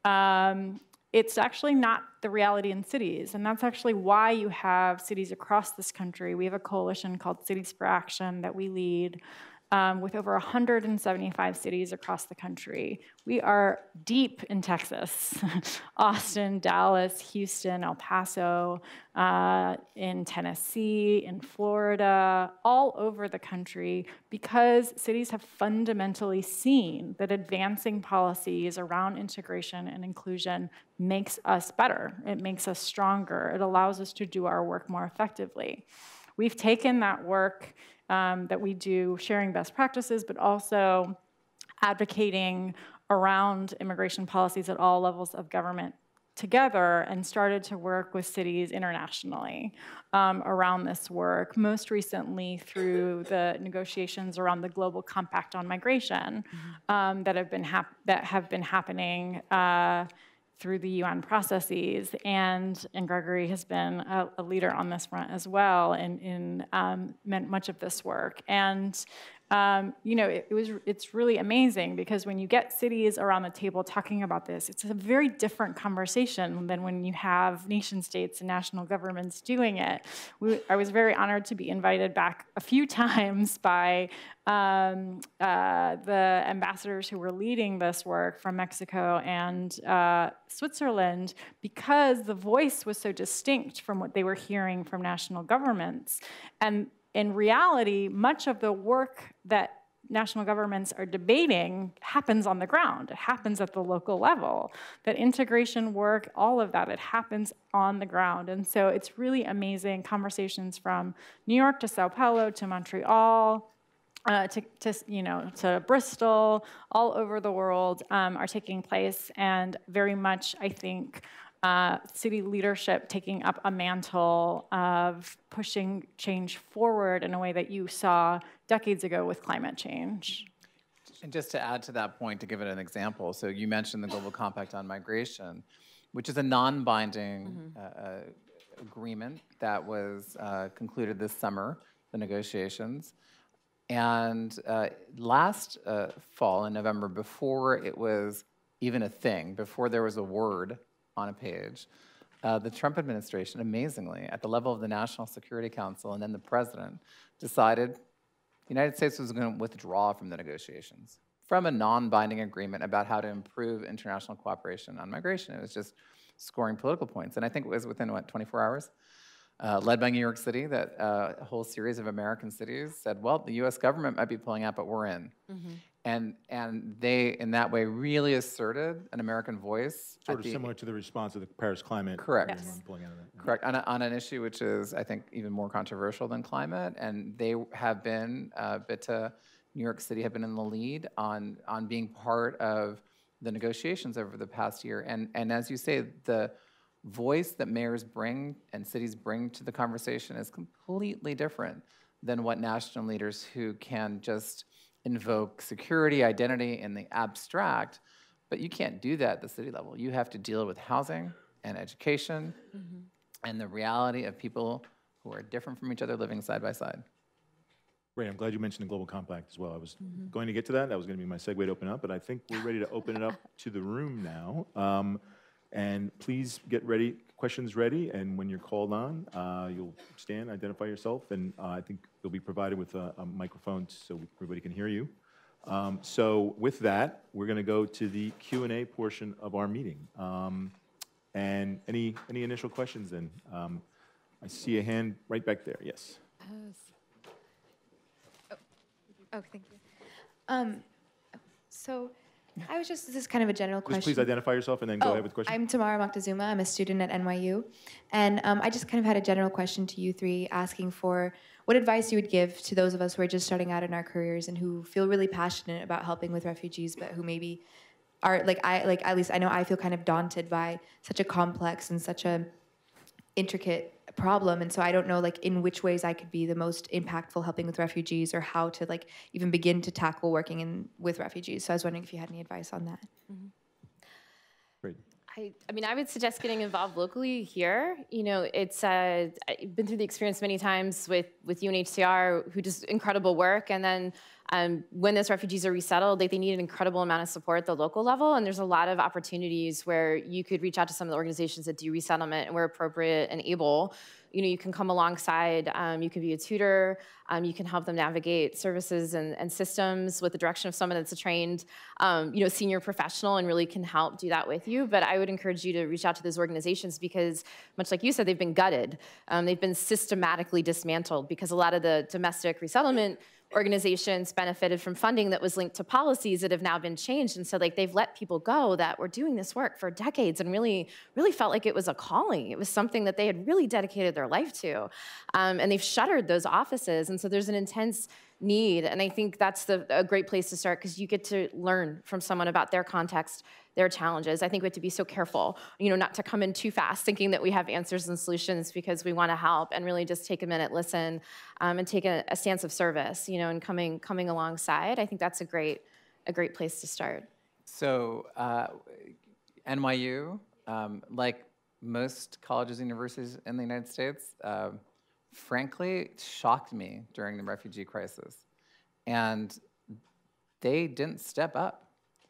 It's actually not the reality in cities, and that's actually why you have cities across this country. We have a coalition called Cities for Action that we lead, with over 175 cities across the country. We are deep in Texas, Austin, Dallas, Houston, El Paso, in Tennessee, in Florida, all over the country, because cities have fundamentally seen that advancing policies around integration and inclusion makes us better. It makes us stronger. It allows us to do our work more effectively. We've taken that work that we do, sharing best practices, but also advocating around immigration policies at all levels of government together, and started to work with cities internationally around this work, most recently through the negotiations around the Global Compact on Migration that have been happening through the UN processes, and Gregory has been a leader on this front as well in much of this work. And it's really amazing, because when you get cities around the table talking about this, it's a very different conversation than when you have nation states and national governments doing it. I was very honored to be invited back a few times by the ambassadors who were leading this work from Mexico and Switzerland, because the voice was so distinct from what they were hearing from national governments. And in reality, much of the work that national governments are debating happens on the ground. It happens at the local level. That integration work, all of that, it happens on the ground. And so it's really amazing conversations from New York to Sao Paulo to Montreal, to Bristol, all over the world are taking place, and very much, I think, city leadership taking up a mantle of pushing change forward in a way that you saw decades ago with climate change. And just to add to that point, to give it an example, so you mentioned the Global Compact on Migration, which is a non-binding agreement that was concluded this summer, the negotiations. And last fall, in November, before it was even a thing, before there was a word on a page, the Trump administration, amazingly, at the level of the National Security Council and then the president, decided the United States was going to withdraw from the negotiations, from a non-binding agreement about how to improve international cooperation on migration. It was just scoring political points. And I think it was within, 24 hours? Led by New York City, that a whole series of American cities said, well, the US government might be pulling out, but we're in. And they, in that way, really asserted an American voice. Sort of similar to the response of the Paris climate. Correct. Yes. Pulling out of that. Correct, on an issue which is, I think, even more controversial than climate. And they have been, Bitta, New York City have been in the lead on being part of the negotiations over the past year. And as you say, the voice that mayors bring and cities bring to the conversation is completely different than what national leaders who can just invoke security, identity in the abstract, but you can't do that at the city level. You have to deal with housing and education and the reality of people who are different from each other living side by side. Great, I'm glad you mentioned the Global Compact as well. I was going to get to that. That was going to be my segue to open up, but I think we're ready to open it up to the room now. And please get ready, questions ready, and when you're called on, you'll stand, identify yourself, and I think you'll be provided with a microphone so everybody can hear you. So with that, we're going to go to the Q&A portion of our meeting. And any initial questions then? I see a hand right back there, yes. Oh, thank you. So I was just, this is kind of a general question. Just please identify yourself and then go ahead with the question. I'm Tamara Moctezuma. I'm a student at NYU. And I just kind of had a general question to you three, asking for what advice you would give to those of us who are just starting out in our careers and who feel really passionate about helping with refugees, but who maybe are, at least I know I feel kind of daunted by such a complex and such a intricate problem, and so I don't know in which ways I could be the most impactful helping with refugees, or how to even begin to tackle working with refugees. So I was wondering if you had any advice on that. Great. I mean, I would suggest getting involved locally here. You know, it's I've been through the experience many times with UNHCR, who does incredible work, and then when those refugees are resettled, they need an incredible amount of support at the local level, and there's a lot of opportunities where you could reach out to some of the organizations that do resettlement, and where appropriate and able, you know, you can come alongside, you can be a tutor, you can help them navigate services and systems with the direction of someone that's a trained, you know, senior professional, and really can help do that with you. But I would encourage you to reach out to those organizations because, much like you said, they've been gutted. They've been systematically dismantled because a lot of the domestic resettlement organizations benefited from funding that was linked to policies that have now been changed. And so they've let people go that were doing this work for decades and really felt like it was a calling. It was something that they had really dedicated their life to. And they've shuttered those offices. And so there's an intense need. And I think that's a great place to start because you get to learn from someone about their context, their challenges. I think we have to be so careful, you know, not to come in too fast thinking that we have answers and solutions because we want to help, and really just take a minute, listen, and take a stance of service, you know, and coming alongside. I think that's a great place to start. So NYU, like most colleges and universities in the United States, frankly, shocked me during the refugee crisis. And they didn't step up.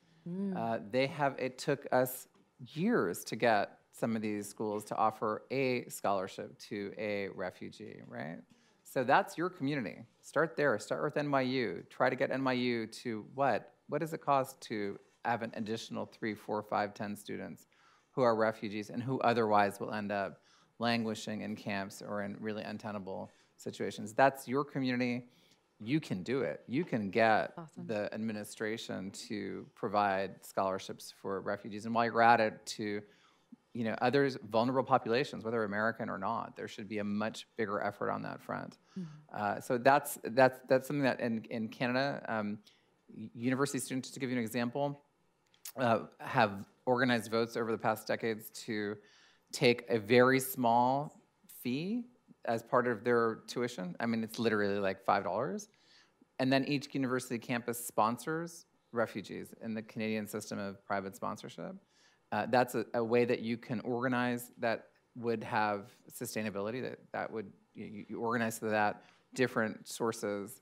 It took us years to get some of these schools to offer a scholarship to a refugee, right? So that's your community. Start there, start with NYU. Try to get NYU to what? What does it cost to have an additional 3, 4, 5, 10 students who are refugees and who otherwise will end up languishing in camps or in really untenable situations? That's your community. You can do it. You can get the administration to provide scholarships for refugees. And while you're at it, to others, vulnerable populations, whether American or not. There should be a much bigger effort on that front. So that's something that in Canada, university students, to give you an example, have organized votes over the past decades to take a very small fee as part of their tuition. I mean, it's literally like $5. And then each university campus sponsors refugees in the Canadian system of private sponsorship. That's a way that you can organize that would have sustainability, that would, you organize so that different sources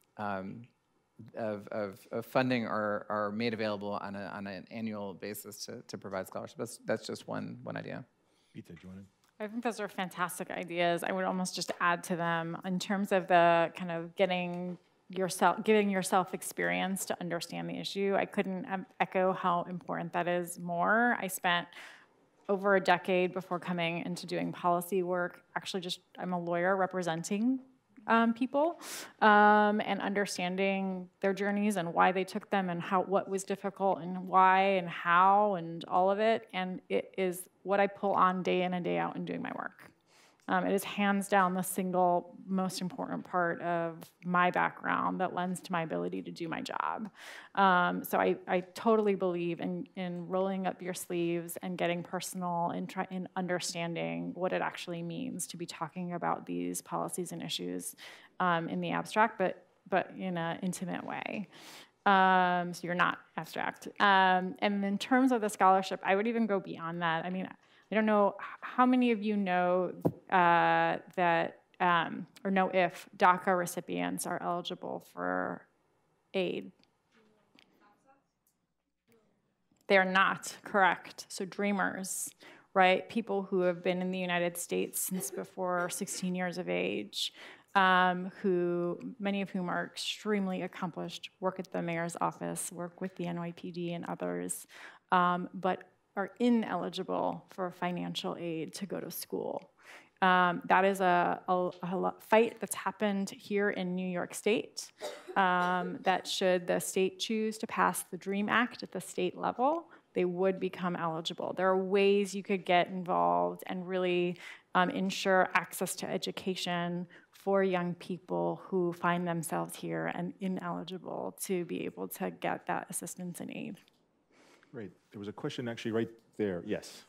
of funding are made available on an annual basis to provide scholarships. That's just one idea. Bitta, do you want to? I think those are fantastic ideas. I would almost just add to them in terms of the kind of giving yourself experience to understand the issue. I couldn't echo how important that is more. I spent over a decade before coming into doing policy work. Actually, I'm a lawyer representing people and understanding their journeys and why they took them and what was difficult and why and how and all of it. And it is what I pull on day in and day out in doing my work. It is hands down the single most important part of my background that lends to my ability to do my job. So I totally believe in rolling up your sleeves and getting personal and understanding what it actually means to be talking about these policies and issues in the abstract, but in an intimate way. So you're not abstract. And in terms of the scholarship, I would even go beyond that. I mean, I don't know how many of you know that, or know if DACA recipients are eligible for aid. They're not, correct. So dreamers, right? People who have been in the United States since before 16 years of age, many of whom are extremely accomplished, work at the mayor's office, work with the NYPD and others, but are ineligible for financial aid to go to school. That is a fight that's happened here in New York State, that should the state choose to pass the DREAM Act at the state level, they would become eligible. There are ways you could get involved and really ensure access to education for young people who find themselves here and ineligible to be able to get that assistance and aid. Great. There was a question actually right there. Yes.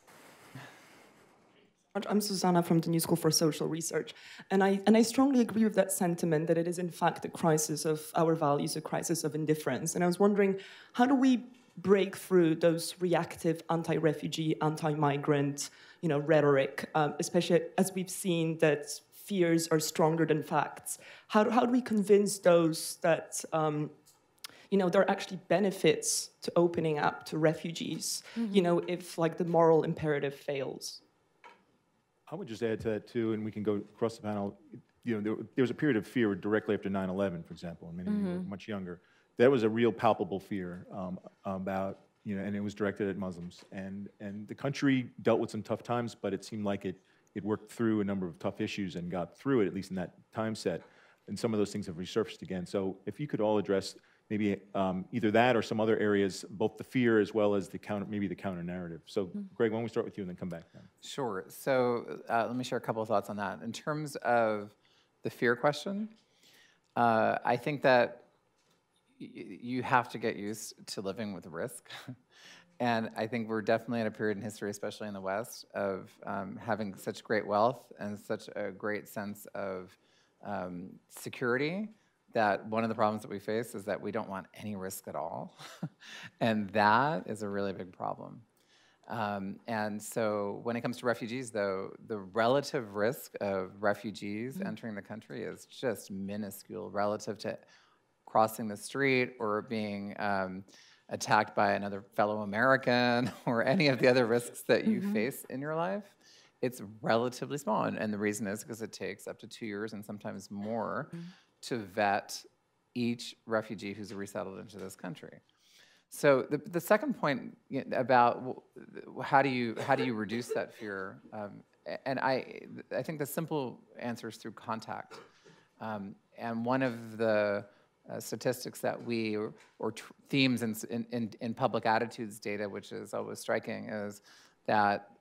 I'm Susanna from the New School for Social Research, and I strongly agree with that sentiment that it is in fact a crisis of our values, a crisis of indifference. And I was wondering, how do we break through those reactive anti-refugee, anti-migrant, rhetoric, especially as we've seen that fears are stronger than facts? How do we convince those that there are actually benefits to opening up to refugees, if like the moral imperative fails? I would just add to that too, and we can go across the panel. There was a period of fear directly after 9/11, for example, and many of you were much younger. That was a real palpable fear about, and it was directed at Muslims. And the country dealt with some tough times, but it seemed like it worked through a number of tough issues and got through it, at least in that time set. And some of those things have resurfaced again. So if you could all address maybe either that or some other areas, both the fear as well as the counter narrative. So Greg, why don't we start with you and then come back then? Sure. So let me share a couple of thoughts on that. In terms of the fear question, I think that you have to get used to living with risk. And I think we're definitely at a period in history, especially in the West, of having such great wealth and such a great sense of security, that one of the problems that we face is that we don't want any risk at all. And that is a really big problem. And so when it comes to refugees, though, the relative risk of refugees entering the country is just minuscule relative to crossing the street or being attacked by another fellow American or any of the other risks that you face in your life. It's relatively small. And the reason is because it takes up to 2 years and sometimes more to vet each refugee who's resettled into this country. So the second point about how do you reduce that fear, and I think the simple answer is through contact. And one of the statistics that or themes in public attitudes data, which is always striking, is that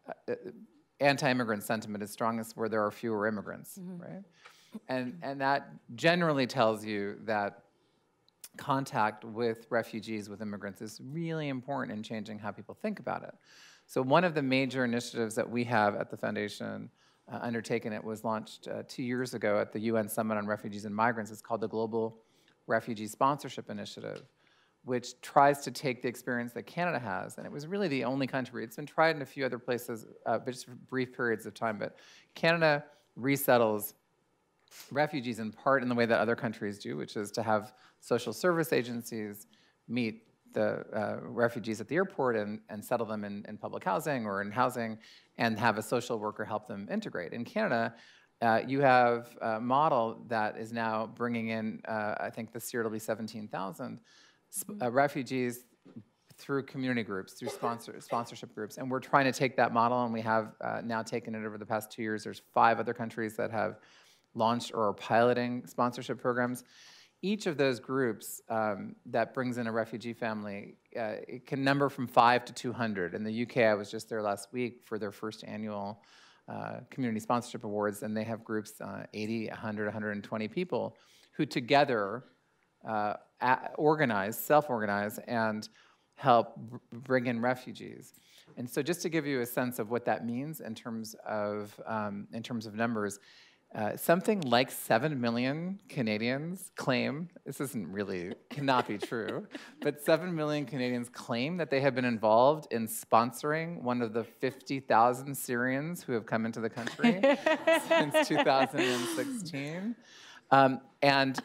anti-immigrant sentiment is strongest where there are fewer immigrants, right? And that generally tells you that contact with refugees, with immigrants, is really important in changing how people think about it. So one of the major initiatives that we have at the Foundation undertaken, it was launched 2 years ago at the UN Summit on Refugees and Migrants. It's called the Global Refugee Sponsorship Initiative, which tries to take the experience that Canada has, and it was really the only country. It's been tried in a few other places, but just for brief periods of time. But Canada resettles refugees in part in the way that other countries do, which is to have social service agencies meet the refugees at the airport and settle them in public housing or in housing, and have a social worker help them integrate. In Canada, you have a model that is now bringing in, I think this year it'll be 17,000 refugees through community groups, through sponsorship groups. And we're trying to take that model, and we have now taken it over the past 2 years. There's 5 other countries that have launched or are piloting sponsorship programs. Each of those groups that brings in a refugee family, it can number from 5 to 200. In the UK, I was just there last week for their first annual Community Sponsorship Awards, and they have groups, 80, 100, 120 people, who together organize, self-organize, and help bring in refugees. And so just to give you a sense of what that means in terms of numbers, something like 7 million Canadians claim, this cannot be true, but 7 million Canadians claim that they have been involved in sponsoring one of the 50,000 Syrians who have come into the country since 2016. And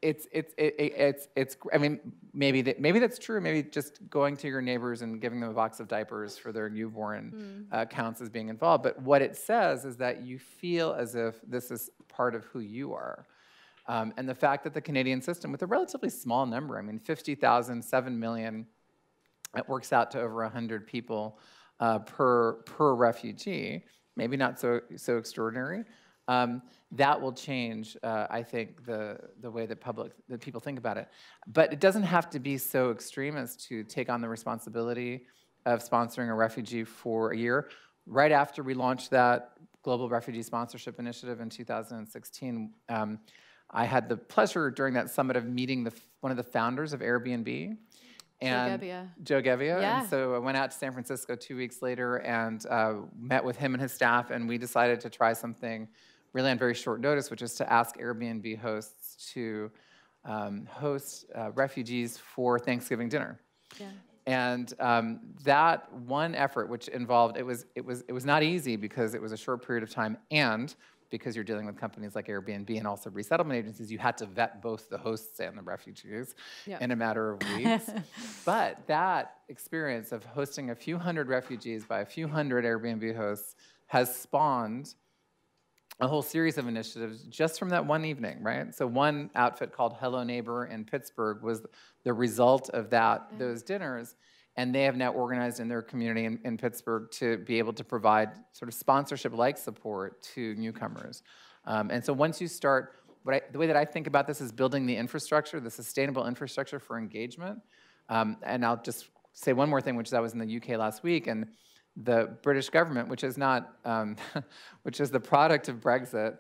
I mean, maybe that's true. Maybe just going to your neighbors and giving them a box of diapers for their newborn counts as being involved. But what it says is that you feel as if this is part of who you are. And the fact that the Canadian system, with a relatively small number, I mean, 50,000, 7 million, it works out to over 100 people per refugee. Maybe not so extraordinary. That will change, I think, the way that people think about it. But it doesn't have to be so extreme as to take on the responsibility of sponsoring a refugee for a year. Right after we launched that Global Refugee Sponsorship Initiative in 2016, I had the pleasure during that summit of meeting one of the founders of Airbnb. Joe Gebbia. Yeah. And so I went out to San Francisco 2 weeks later and met with him and his staff, and we decided to try something really on very short notice, which is to ask Airbnb hosts to host refugees for Thanksgiving dinner. Yeah. And that one effort, which involved, it was not easy because it was a short period of time, and because you're dealing with companies like Airbnb and also resettlement agencies, you had to vet both the hosts and the refugees in a matter of weeks. But that experience of hosting a few hundred refugees by a few hundred Airbnb hosts has spawned a whole series of initiatives just from that one evening, right? So one outfit called Hello Neighbor in Pittsburgh was the result of those dinners, and they have now organized in their community in Pittsburgh to be able to provide sort of sponsorship-like support to newcomers. And so once you start, the way that I think about this is building the infrastructure, the sustainable infrastructure for engagement. And I'll just say one more thing, which is I was in the UK last week, and the British government, which is not, which is the product of Brexit,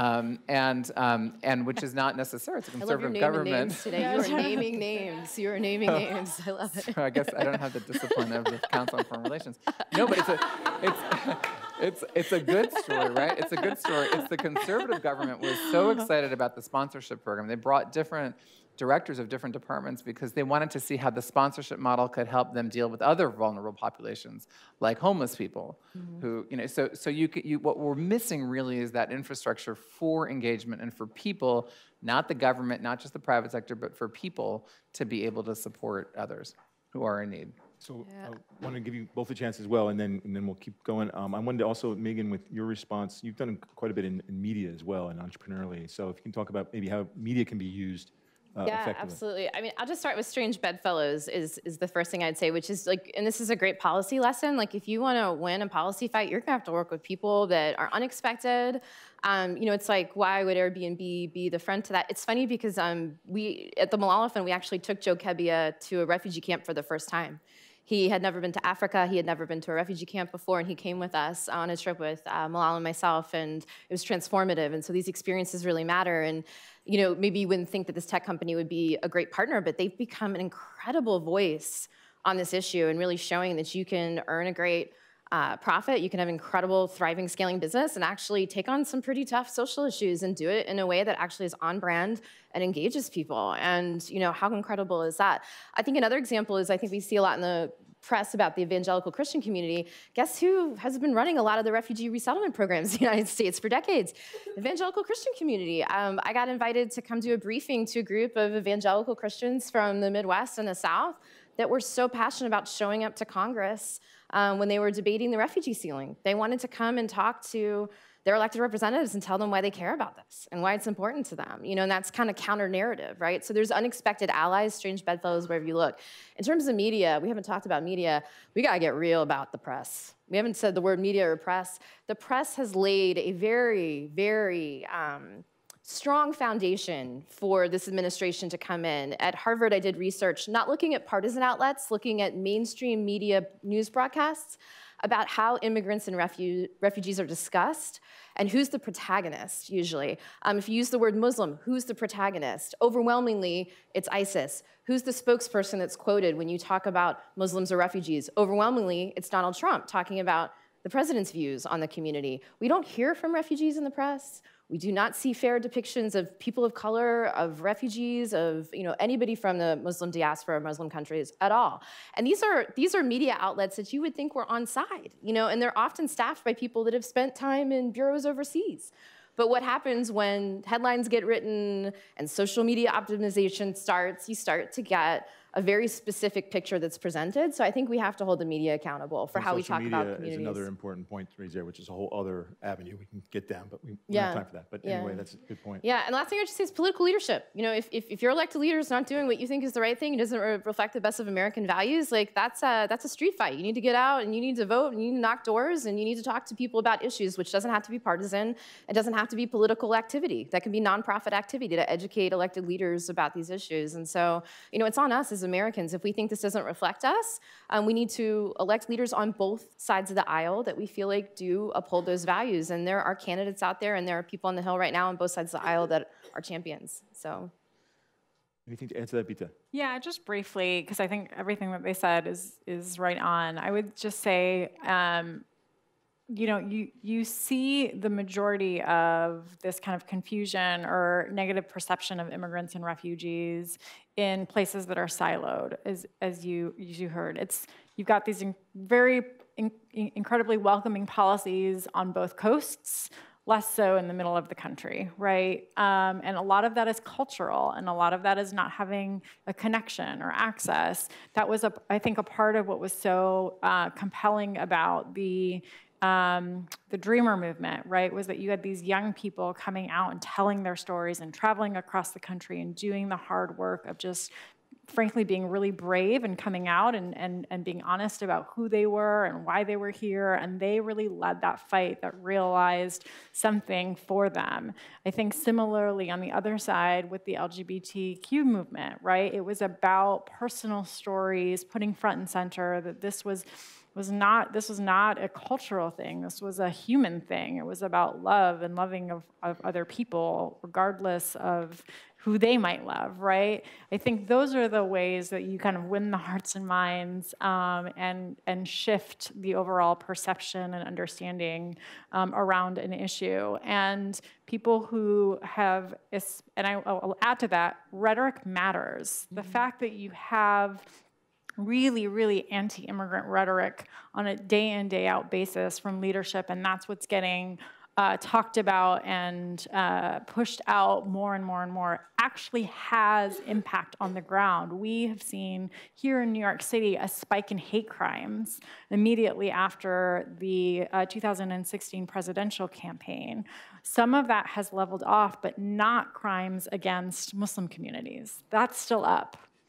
and which is not necessary. It's a conservative government. Names today. You are naming names. You are naming names. I love it. So I guess I don't have the discipline of the Council on Foreign Relations. No, but it's a good story, right? It's a good story. It's the conservative government was so excited about the sponsorship program. They brought different directors of different departments because they wanted to see how the sponsorship model could help them deal with other vulnerable populations, like homeless people, who, so what we're missing really is that infrastructure for engagement and for people, not the government, not just the private sector, but for people to be able to support others who are in need. So I want to give you both a chance as well, and then we'll keep going. I wanted to also, Meighan, with your response, you've done quite a bit in media as well, and entrepreneurially. So if you can talk about maybe how media can be used yeah, absolutely. I mean, I'll just start with Strange Bedfellows is the first thing I'd say, which is like, and this is a great policy lesson. Like, if you want to win a policy fight, you're gonna have to work with people that are unexpected. It's like, why would Airbnb be the friend to that? It's funny because we at the Malala Fund, we actually took Joe Gebbia to a refugee camp for the first time. He had never been to Africa. He had never been to a refugee camp before, and he came with us on a trip with Malala and myself, and it was transformative. And so these experiences really matter. And maybe you wouldn't think that this tech company would be a great partner, but they've become an incredible voice on this issue and really showing that you can earn a great profit, you can have incredible, thriving, scaling business and actually take on some pretty tough social issues and do it in a way that actually is on brand and engages people. And how incredible is that? I think another example is, I think we see a lot in the press about the evangelical Christian community. Guess who has been running a lot of the refugee resettlement programs in the United States for decades? The evangelical Christian community. I got invited to come do a briefing to a group of evangelical Christians from the Midwest and the South that were so passionate about showing up to Congress when they were debating the refugee ceiling. They wanted to come and talk to their elected representatives and tell them why they care about this and why it's important to them. And that's kind of counter-narrative, right? So there's unexpected allies, strange bedfellows wherever you look. In terms of media, we haven't talked about media. We got to get real about the press. We haven't said the word media or press. The press has laid a very, very strong foundation for this administration to come in. At Harvard, I did research, not looking at partisan outlets, looking at mainstream media news broadcasts about how immigrants and refugees are discussed and who's the protagonist, usually. If you use the word Muslim, who's the protagonist? Overwhelmingly, it's ISIS. Who's the spokesperson that's quoted when you talk about Muslims or refugees? Overwhelmingly, it's Donald Trump talking about the president's views on the community. We don't hear from refugees in the press. We do not see fair depictions of people of color, of refugees, of anybody from the Muslim diaspora or Muslim countries at all. And these are media outlets that you would think were on side, and they're often staffed by people that have spent time in bureaus overseas. But what happens when headlines get written and social media optimization starts, you start to get a very specific picture that's presented. So I think we have to hold the media accountable for how we talk about communities. Social media is another important point to raise there, which is a whole other avenue we can get down, but we don't have time for that. But anyway, that's a good point. Yeah, and last thing I would just say is political leadership. If your elected leader is not doing what you think is the right thing, it doesn't reflect the best of American values, that's a street fight. You need to get out and you need to vote and you need to knock doors and you need to talk to people about issues, which doesn't have to be partisan. It doesn't have to be political activity. That can be nonprofit activity to educate elected leaders about these issues. And so, it's on us as Americans. If we think this doesn't reflect us, we need to elect leaders on both sides of the aisle that we feel like do uphold those values. And there are candidates out there and there are people on the Hill right now on both sides of the aisle that are champions. So, anything to add to that, Bitta? Yeah, just briefly, because I think everything that they said is right on. I would just say, you see the majority of this kind of confusion or negative perception of immigrants and refugees in places that are siloed, as you heard. You've got these very incredibly welcoming policies on both coasts, less so in the middle of the country, right? And a lot of that is cultural, and a lot of that is not having a connection or access. That was, I think, a part of what was so compelling about the Dreamer movement, right, was that you had these young people coming out and telling their stories and traveling across the country and doing the hard work of just, frankly, being really brave and coming out and being honest about who they were and why they were here. And they really led that fight that realized something for them. I think similarly on the other side with the LGBTQ movement, right, it was about personal stories, putting front and center that this was not a cultural thing. This was a human thing. It was about love and loving of other people, regardless of who they might love, right? I think those are the ways that you kind of win the hearts and minds and shift the overall perception and understanding around an issue. And people who have, and I'll add to that, rhetoric matters. The fact that you have really, really anti-immigrant rhetoric on a day in, day out basis from leadership, and that's what's getting talked about and pushed out more and more and more, actually has impact on the ground. We have seen here in New York City a spike in hate crimes immediately after the 2016 presidential campaign. Some of that has leveled off, but not crimes against Muslim communities. That's still up.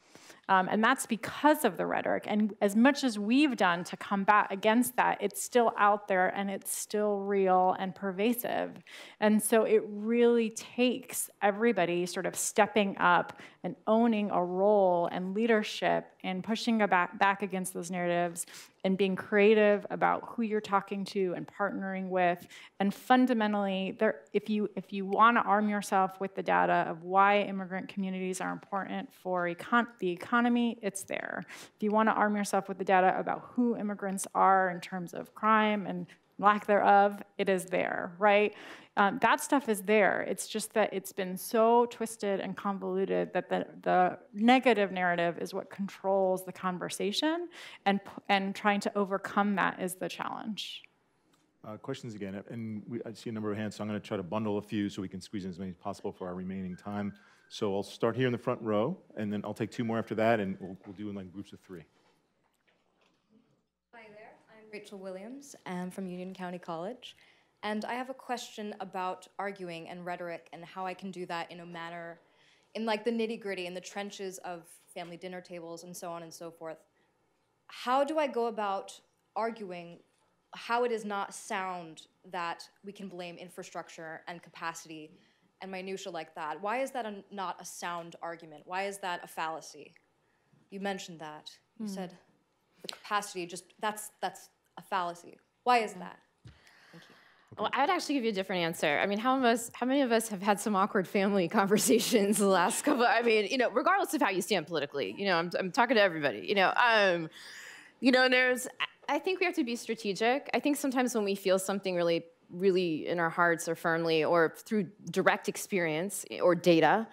And that's because of the rhetoric. And as much as we've done to combat against that, it's still out there and it's still real and pervasive. And so it really takes everybody sort of stepping up and owning a role and leadership and pushing back against those narratives and being creative about who you're talking to and partnering with. And fundamentally, if you want to arm yourself with the data of why immigrant communities are important for the economy, it's there. If you want to arm yourself with the data about who immigrants are in terms of crime and lack thereof, it is there, right? That stuff is there. It's just that it's been so twisted and convoluted that the negative narrative is what controls the conversation, and trying to overcome that is the challenge. Questions again, and I see a number of hands, so I'm going to try to bundle a few so we can squeeze in as many as possible for our remaining time. So I'll start here in the front row, and then I'll take two more after that, and we'll do in like groups of three. Hi there, I'm Rachel Williams. I'm from Union County College. And I have a question about arguing and rhetoric and how I can do that in a manner, in like the nitty-gritty, in the trenches of family dinner tables and so on and so forth. How do I go about arguing how it is not sound that we can blame infrastructure and capacity and minutia like that? Why is that not a sound argument? Why is that a fallacy? You mentioned that. You said the capacity, that's a fallacy. Why is that? Well, I would actually give you a different answer. I mean, how many of us have had some awkward family conversations the last couple? I mean, regardless of how you stand politically, I'm talking to everybody. I think we have to be strategic. I think sometimes when we feel something really, really in our hearts or firmly, or through direct experience or data,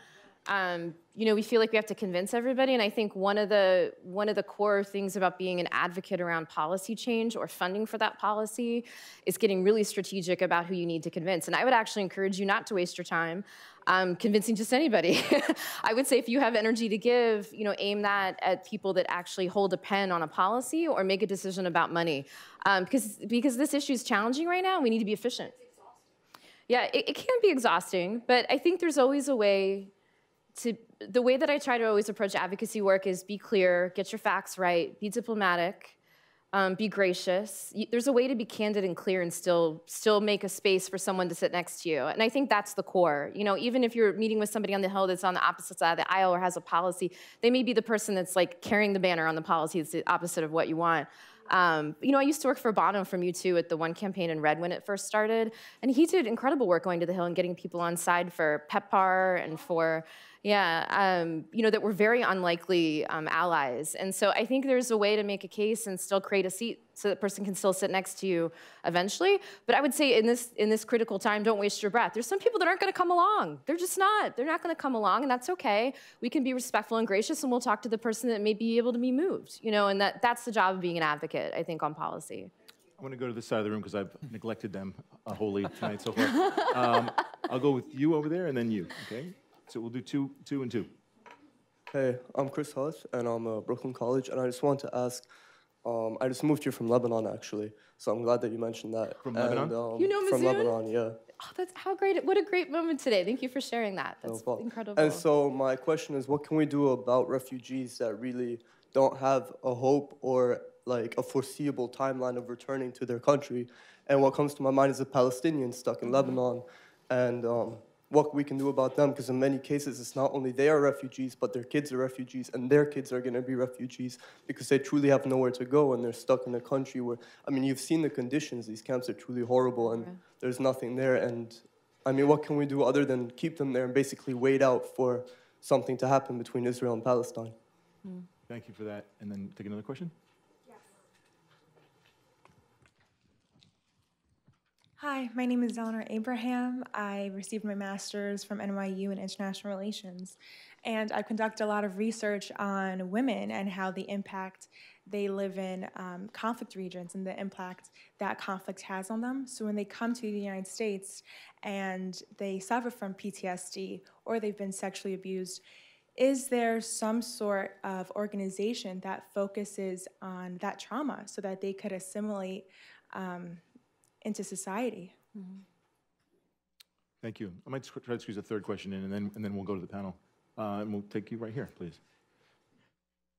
we feel like we have to convince everybody. And I think one of the core things about being an advocate around policy change or funding for that policy is getting really strategic about who you need to convince. And I would actually encourage you not to waste your time convincing just anybody. I would say if you have energy to give, aim that at people that actually hold a pen on a policy or make a decision about money. Because this issue is challenging right now, and we need to be efficient. Yeah, it can be exhausting, but I think there's always a way the way that I try to always approach advocacy work is be clear, get your facts right, be diplomatic, be gracious. There's a way to be candid and clear and still make a space for someone to sit next to you. And I think that's the core. Even if you're meeting with somebody on the Hill that's on the opposite side of the aisle or has a policy, they may be the person that's like carrying the banner on the policy. It's the opposite of what you want. I used to work for Bono from U2 at the One campaign in Red when it first started, and he did incredible work going to the Hill and getting people on side for PEPFAR and for, that were very unlikely allies. And so I think there's a way to make a case and still create a seat so that person can still sit next to you eventually. But I would say in this critical time, don't waste your breath. There's some people that aren't going to come along. They're just not. They're not going to come along, and that's okay. We can be respectful and gracious, and we'll talk to the person that may be able to be moved. And that's the job of being an advocate, I think, on policy. I want to go to this side of the room because I've neglected them wholly tonight so far. I'll go with you over there and then you, okay? So we'll do two and two. Hey, I'm Chris Huth, and I'm at Brooklyn College, and I just want to ask, I just moved here from Lebanon, actually, so I'm glad that you mentioned that. From Lebanon? You know From Mizzou? Lebanon, yeah. Oh, that's how great! What a great moment today. Thank you for sharing that. That's incredible. And so my question is, what can we do about refugees that really don't have a hope or like a foreseeable timeline of returning to their country? And what comes to my mind is the Palestinians stuck in Lebanon, and what we can do about them, because in many cases it's not only they are refugees, but their kids are refugees, and their kids are going to be refugees because they truly have nowhere to go, and they're stuck in a country where, you've seen the conditions. These camps are truly horrible, and there's nothing there. And what can we do other than keep them there and basically wait out for something to happen between Israel and Palestine? Thank you for that. And then take another question. Hi, my name is Eleanor Abraham. I received my master's from NYU in International Relations, and I conduct a lot of research on women and how the impact they live in conflict regions and the impact that conflict has on them. So when they come to the United States and they suffer from PTSD or they've been sexually abused, is there some sort of organization that focuses on that trauma so that they could assimilate into society? Thank you. I might try to squeeze a third question in, and then we'll go to the panel. And we'll take you right here, please.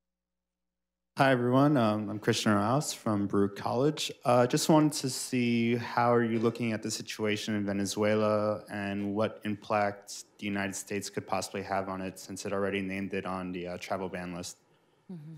Hi, everyone. I'm Christian Rouse from Baruch College. Just wanted to see how are you looking at the situation in Venezuela and what impact the United States could possibly have on it, since it already named it on the travel ban list. Mm-hmm.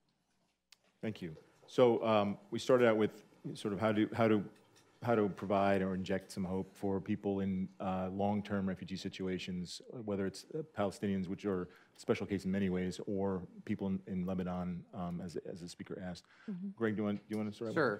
Thank you. So we started out with sort of how to provide or inject some hope for people in long-term refugee situations, whether it's Palestinians, which are a special case in many ways, or people in Lebanon, as the speaker asked. Mm-hmm. Greg, do you want to start? Sure.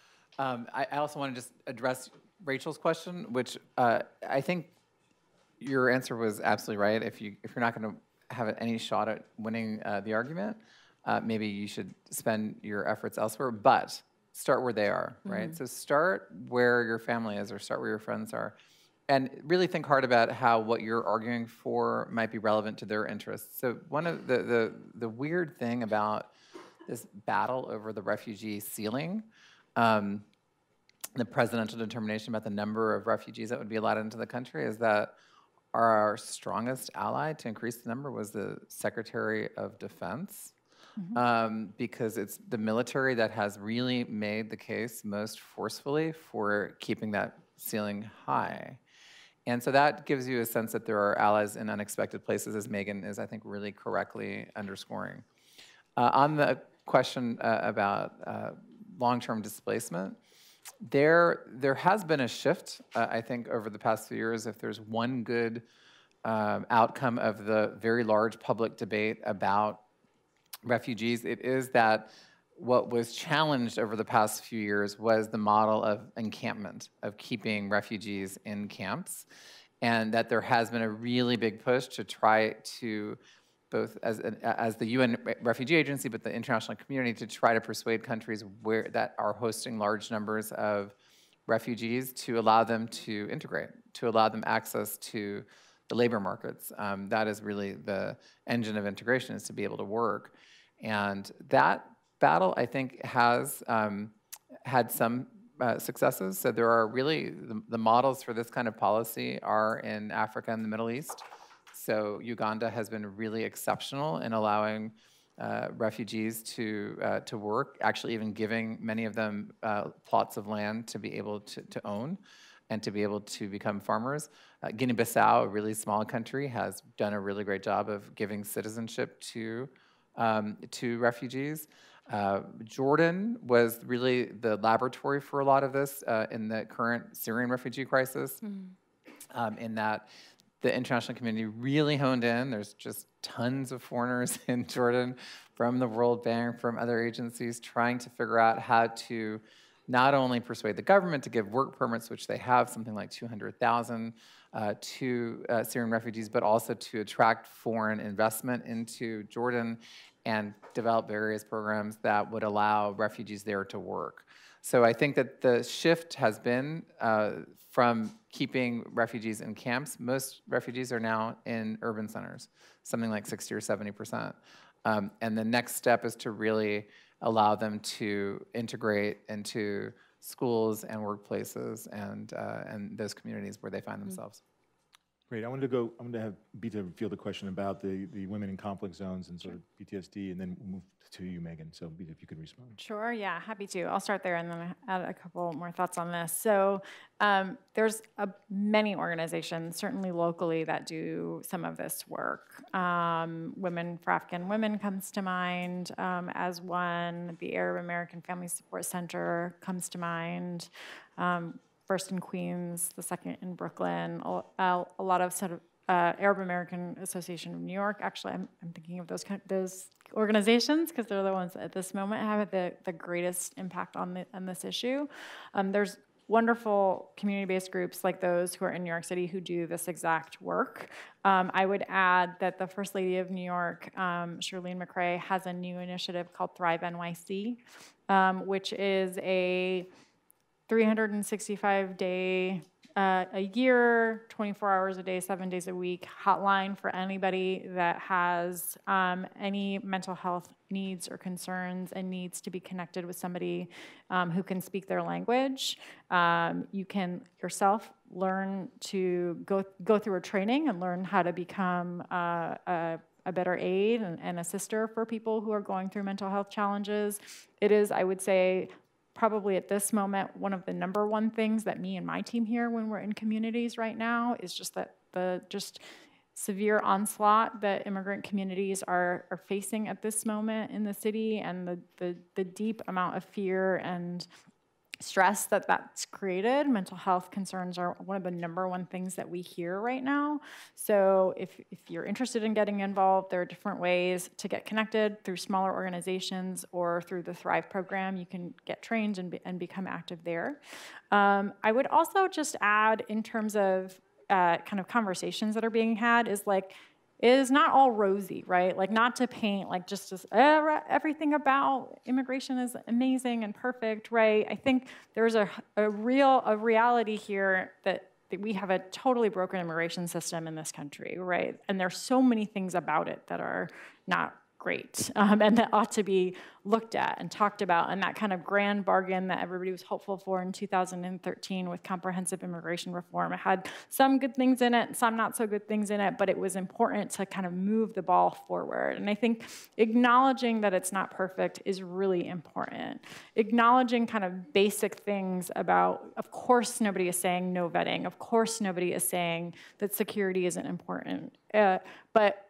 I also want to just address Rachel's question, which I think your answer was absolutely right. If you're not going to have any shot at winning the argument, maybe you should spend your efforts elsewhere. But start where they are, right? Mm-hmm. So start where your family is, or start where your friends are, and really think hard about how what you're arguing for might be relevant to their interests. So one of the weird thing about this battle over the refugee ceiling, the presidential determination about the number of refugees that would be allowed into the country, is that our strongest ally to increase the number was the Secretary of Defense. Mm-hmm. Because it's the military that has really made the case most forcefully for keeping that ceiling high. And so that gives you a sense that there are allies in unexpected places, as Meighan is, I think, really correctly underscoring. On the question about long-term displacement, there has been a shift, I think, over the past few years. If there's one good outcome of the very large public debate about refugees, it is that what was challenged over the past few years was the model of encampment, of keeping refugees in camps, and that there has been a really big push to try to, both as the UN Refugee Agency, but the international community, to try to persuade countries that are hosting large numbers of refugees to allow them to integrate, to allow them access to the labor markets. That is really the engine of integration, is to be able to work. And that battle, I think, has had some successes. So there are really, the models for this kind of policy are in Africa and the Middle East. So Uganda has been really exceptional in allowing refugees to work, actually even giving many of them plots of land to be able to own and to be able to become farmers. Guinea-Bissau, a really small country, has done a really great job of giving citizenship to refugees. Jordan was really the laboratory for a lot of this in the current Syrian refugee crisis, in that the international community really honed in. There's just tons of foreigners in Jordan from the World Bank, from other agencies, trying to figure out how to not only persuade the government to give work permits, which they have, something like 200,000 to Syrian refugees, but also to attract foreign investment into Jordan and develop various programs that would allow refugees there to work. So I think that the shift has been from keeping refugees in camps. Most refugees are now in urban centers, something like 60 or 70%. And the next step is to really allow them to integrate into schools and workplaces and those communities where they find themselves. Great. I wanted to have Bitta field a question about the women in conflict zones and sort of PTSD, and then we'll move to you, Meighan. So Bitta, if you could respond. Sure, yeah, happy to. I'll start there and then add a couple more thoughts on this. So there's many organizations, certainly locally, that do some of this work. Women for Afghan Women comes to mind as one. The Arab American Family Support Center comes to mind. First in Queens, the second in Brooklyn. A lot of sort of Arab American Association of New York. Actually, I'm thinking of those organizations because they're the ones that at this moment have the greatest impact on this issue. There's wonderful community-based groups like those who are in New York City who do this exact work. I would add that the First Lady of New York, Shirlene McRae, has a new initiative called Thrive NYC, which is a 365-day a year, 24 hours a day, 7 days a week hotline for anybody that has any mental health needs or concerns and needs to be connected with somebody who can speak their language. You can yourself learn to go through a training and learn how to become a a better aid and assister for people who are going through mental health challenges. It is, I would say, probably at this moment, one of the #1 things that me and my team hear when we're in communities right now is just that the severe onslaught that immigrant communities are facing at this moment in the city, and the deep amount of fear and stress that's created. Mental health concerns are one of the #1 things that we hear right now. So if you're interested in getting involved, there are different ways to get connected through smaller organizations or through the Thrive program. You can get trained and become active there. I would also just add, in terms of kind of conversations that are being had, is like, it is not all rosy, right? Like, not to paint like just as everything about immigration is amazing and perfect, right? I think there's a reality here that we have a totally broken immigration system in this country, right? And there's so many things about it that are not great, and that ought to be looked at and talked about. And that kind of grand bargain that everybody was hopeful for in 2013 with comprehensive immigration reform, it had some good things in it, some not so good things in it, but it was important to kind of move the ball forward. And I think acknowledging that it's not perfect is really important. Acknowledging kind of basic things about, of course, nobody is saying no vetting. Of course, nobody is saying that security isn't important. But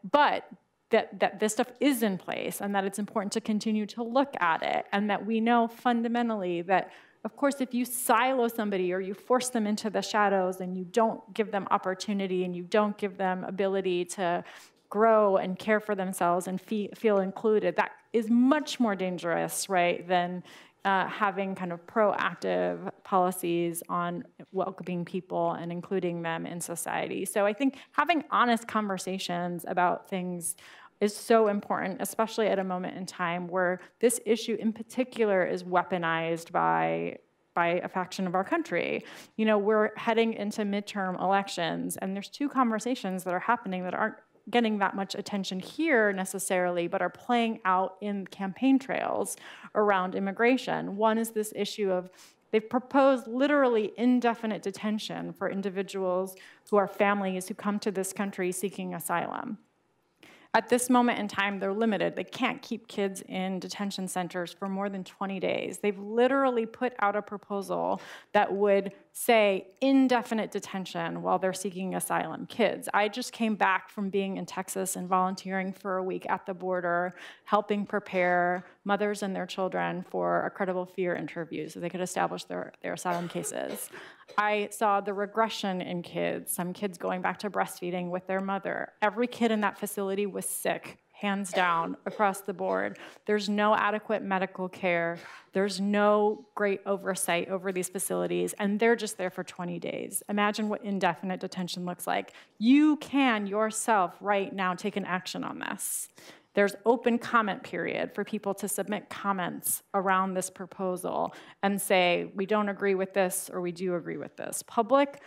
that this stuff is in place, and that it's important to continue to look at it, and that we know fundamentally that, of course, if you silo somebody or you force them into the shadows and you don't give them opportunity and you don't give them ability to grow and care for themselves and feel included, that is much more dangerous, right, than having kind of proactive policies on welcoming people and including them in society. So I think having honest conversations about things is so important, especially at a moment in time where this issue in particular is weaponized by a faction of our country. You know, we're heading into midterm elections, and there's 2 conversations that are happening that aren't getting that much attention here necessarily, but are playing out in campaign trails around immigration. One is this issue of, they've proposed literally indefinite detention for individuals who are families who come to this country seeking asylum. At this moment in time, they're limited. They can't keep kids in detention centers for more than 20 days. They've literally put out a proposal that would say indefinite detention while they're seeking asylum. Kids. I just came back from being in Texas and volunteering for a week at the border, helping prepare mothers and their children for a credible fear interview so they could establish their asylum cases. I saw the regression in kids, some kids going back to breastfeeding with their mother. Every kid in that facility was sick, hands down, across the board. There's no adequate medical care. There's no great oversight over these facilities, and they're just there for 20 days. Imagine what indefinite detention looks like. You can yourself right now take an action on this. There's open comment period for people to submit comments around this proposal and say, we don't agree with this or we do agree with this. Public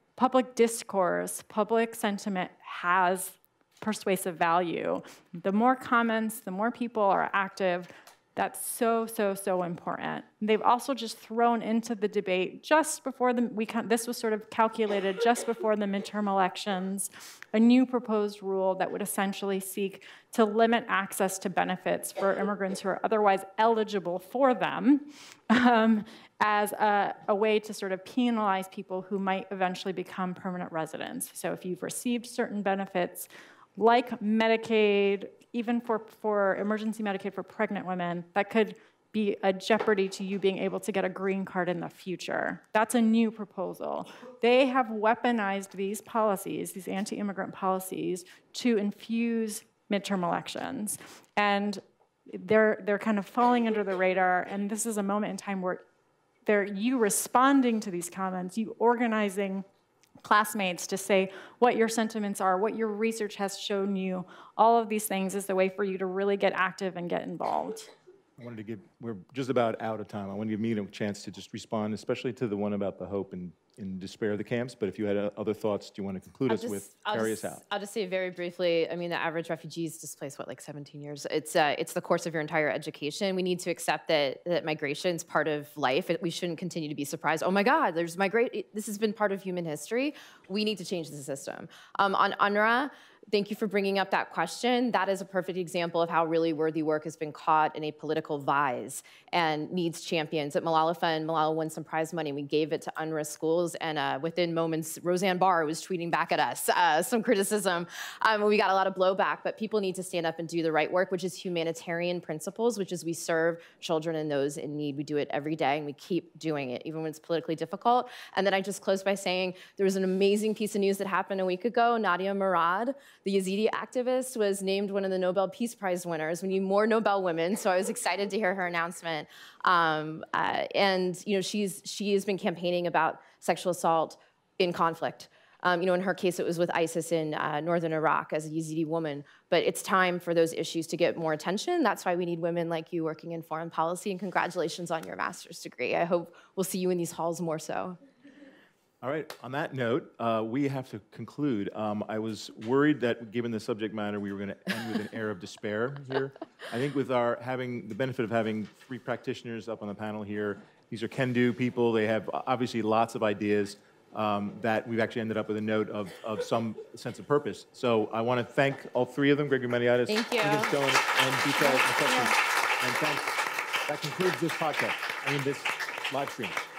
discourse, public sentiment has persuasive value. The more comments, the more people are active. That's so, so, so important. They've also just thrown into the debate just before this was sort of calculated just before the midterm elections, a new proposed rule that would essentially seek to limit access to benefits for immigrants who are otherwise eligible for them, as a way to sort of penalize people who might eventually become permanent residents. So if you've received certain benefits, like Medicaid, even for emergency Medicaid for pregnant women, that could be a jeopardy to you being able to get a green card in the future. That's a new proposal. They have weaponized these policies, these anti-immigrant policies, to infuse midterm elections. And they're kind of falling under the radar, and this is a moment in time where you responding to these comments, you organizing classmates to say what your sentiments are, what your research has shown you, all of these things is the way for you to really get active and get involved. We're just about out of time. I want to give Meighan a chance to just respond, especially to the one about the hope and despair of the camps. But if you had other thoughts, do you want to conclude us with, carry us out? I'll just say very briefly, I mean, the average refugee is displaced, what, like 17 years? It's the course of your entire education. We need to accept that migration is part of life. We shouldn't continue to be surprised. Oh my God, this has been part of human history. We need to change the system. On UNRWA, thank you for bringing up that question. That is a perfect example of how really worthy work has been caught in a political vise and needs champions. At Malala Fund, Malala won some prize money. We gave it to UNRWA schools, and within moments, Roseanne Barr was tweeting back at us some criticism. We got a lot of blowback, but people need to stand up and do the right work, which is humanitarian principles, which is we serve children and those in need. We do it every day, and we keep doing it, even when it's politically difficult. And then I just close by saying there was an amazing piece of news that happened a week ago. Nadia Murad, the Yazidi activist, was named one of the Nobel Peace Prize winners. We need more Nobel women, so I was excited to hear her announcement. And you know, she has been campaigning about sexual assault in conflict. You know, in her case, it was with ISIS in northern Iraq as a Yazidi woman. But it's time for those issues to get more attention. That's why we need women like you working in foreign policy. And congratulations on your master's degree. I hope we'll see you in these halls more so. All right, on that note, we have to conclude. I was worried that given the subject matter, we were going to end with an air of despair here. I think with our having the benefit of having 3 practitioners up on the panel here, these are can-do people. They have obviously lots of ideas that we've actually ended up with a note of some sense of purpose. So I want to thank all 3 of them, Gregory Maniatis, thank you. Meighan Stone, and Bitta. And thanks. That concludes this podcast, this live stream.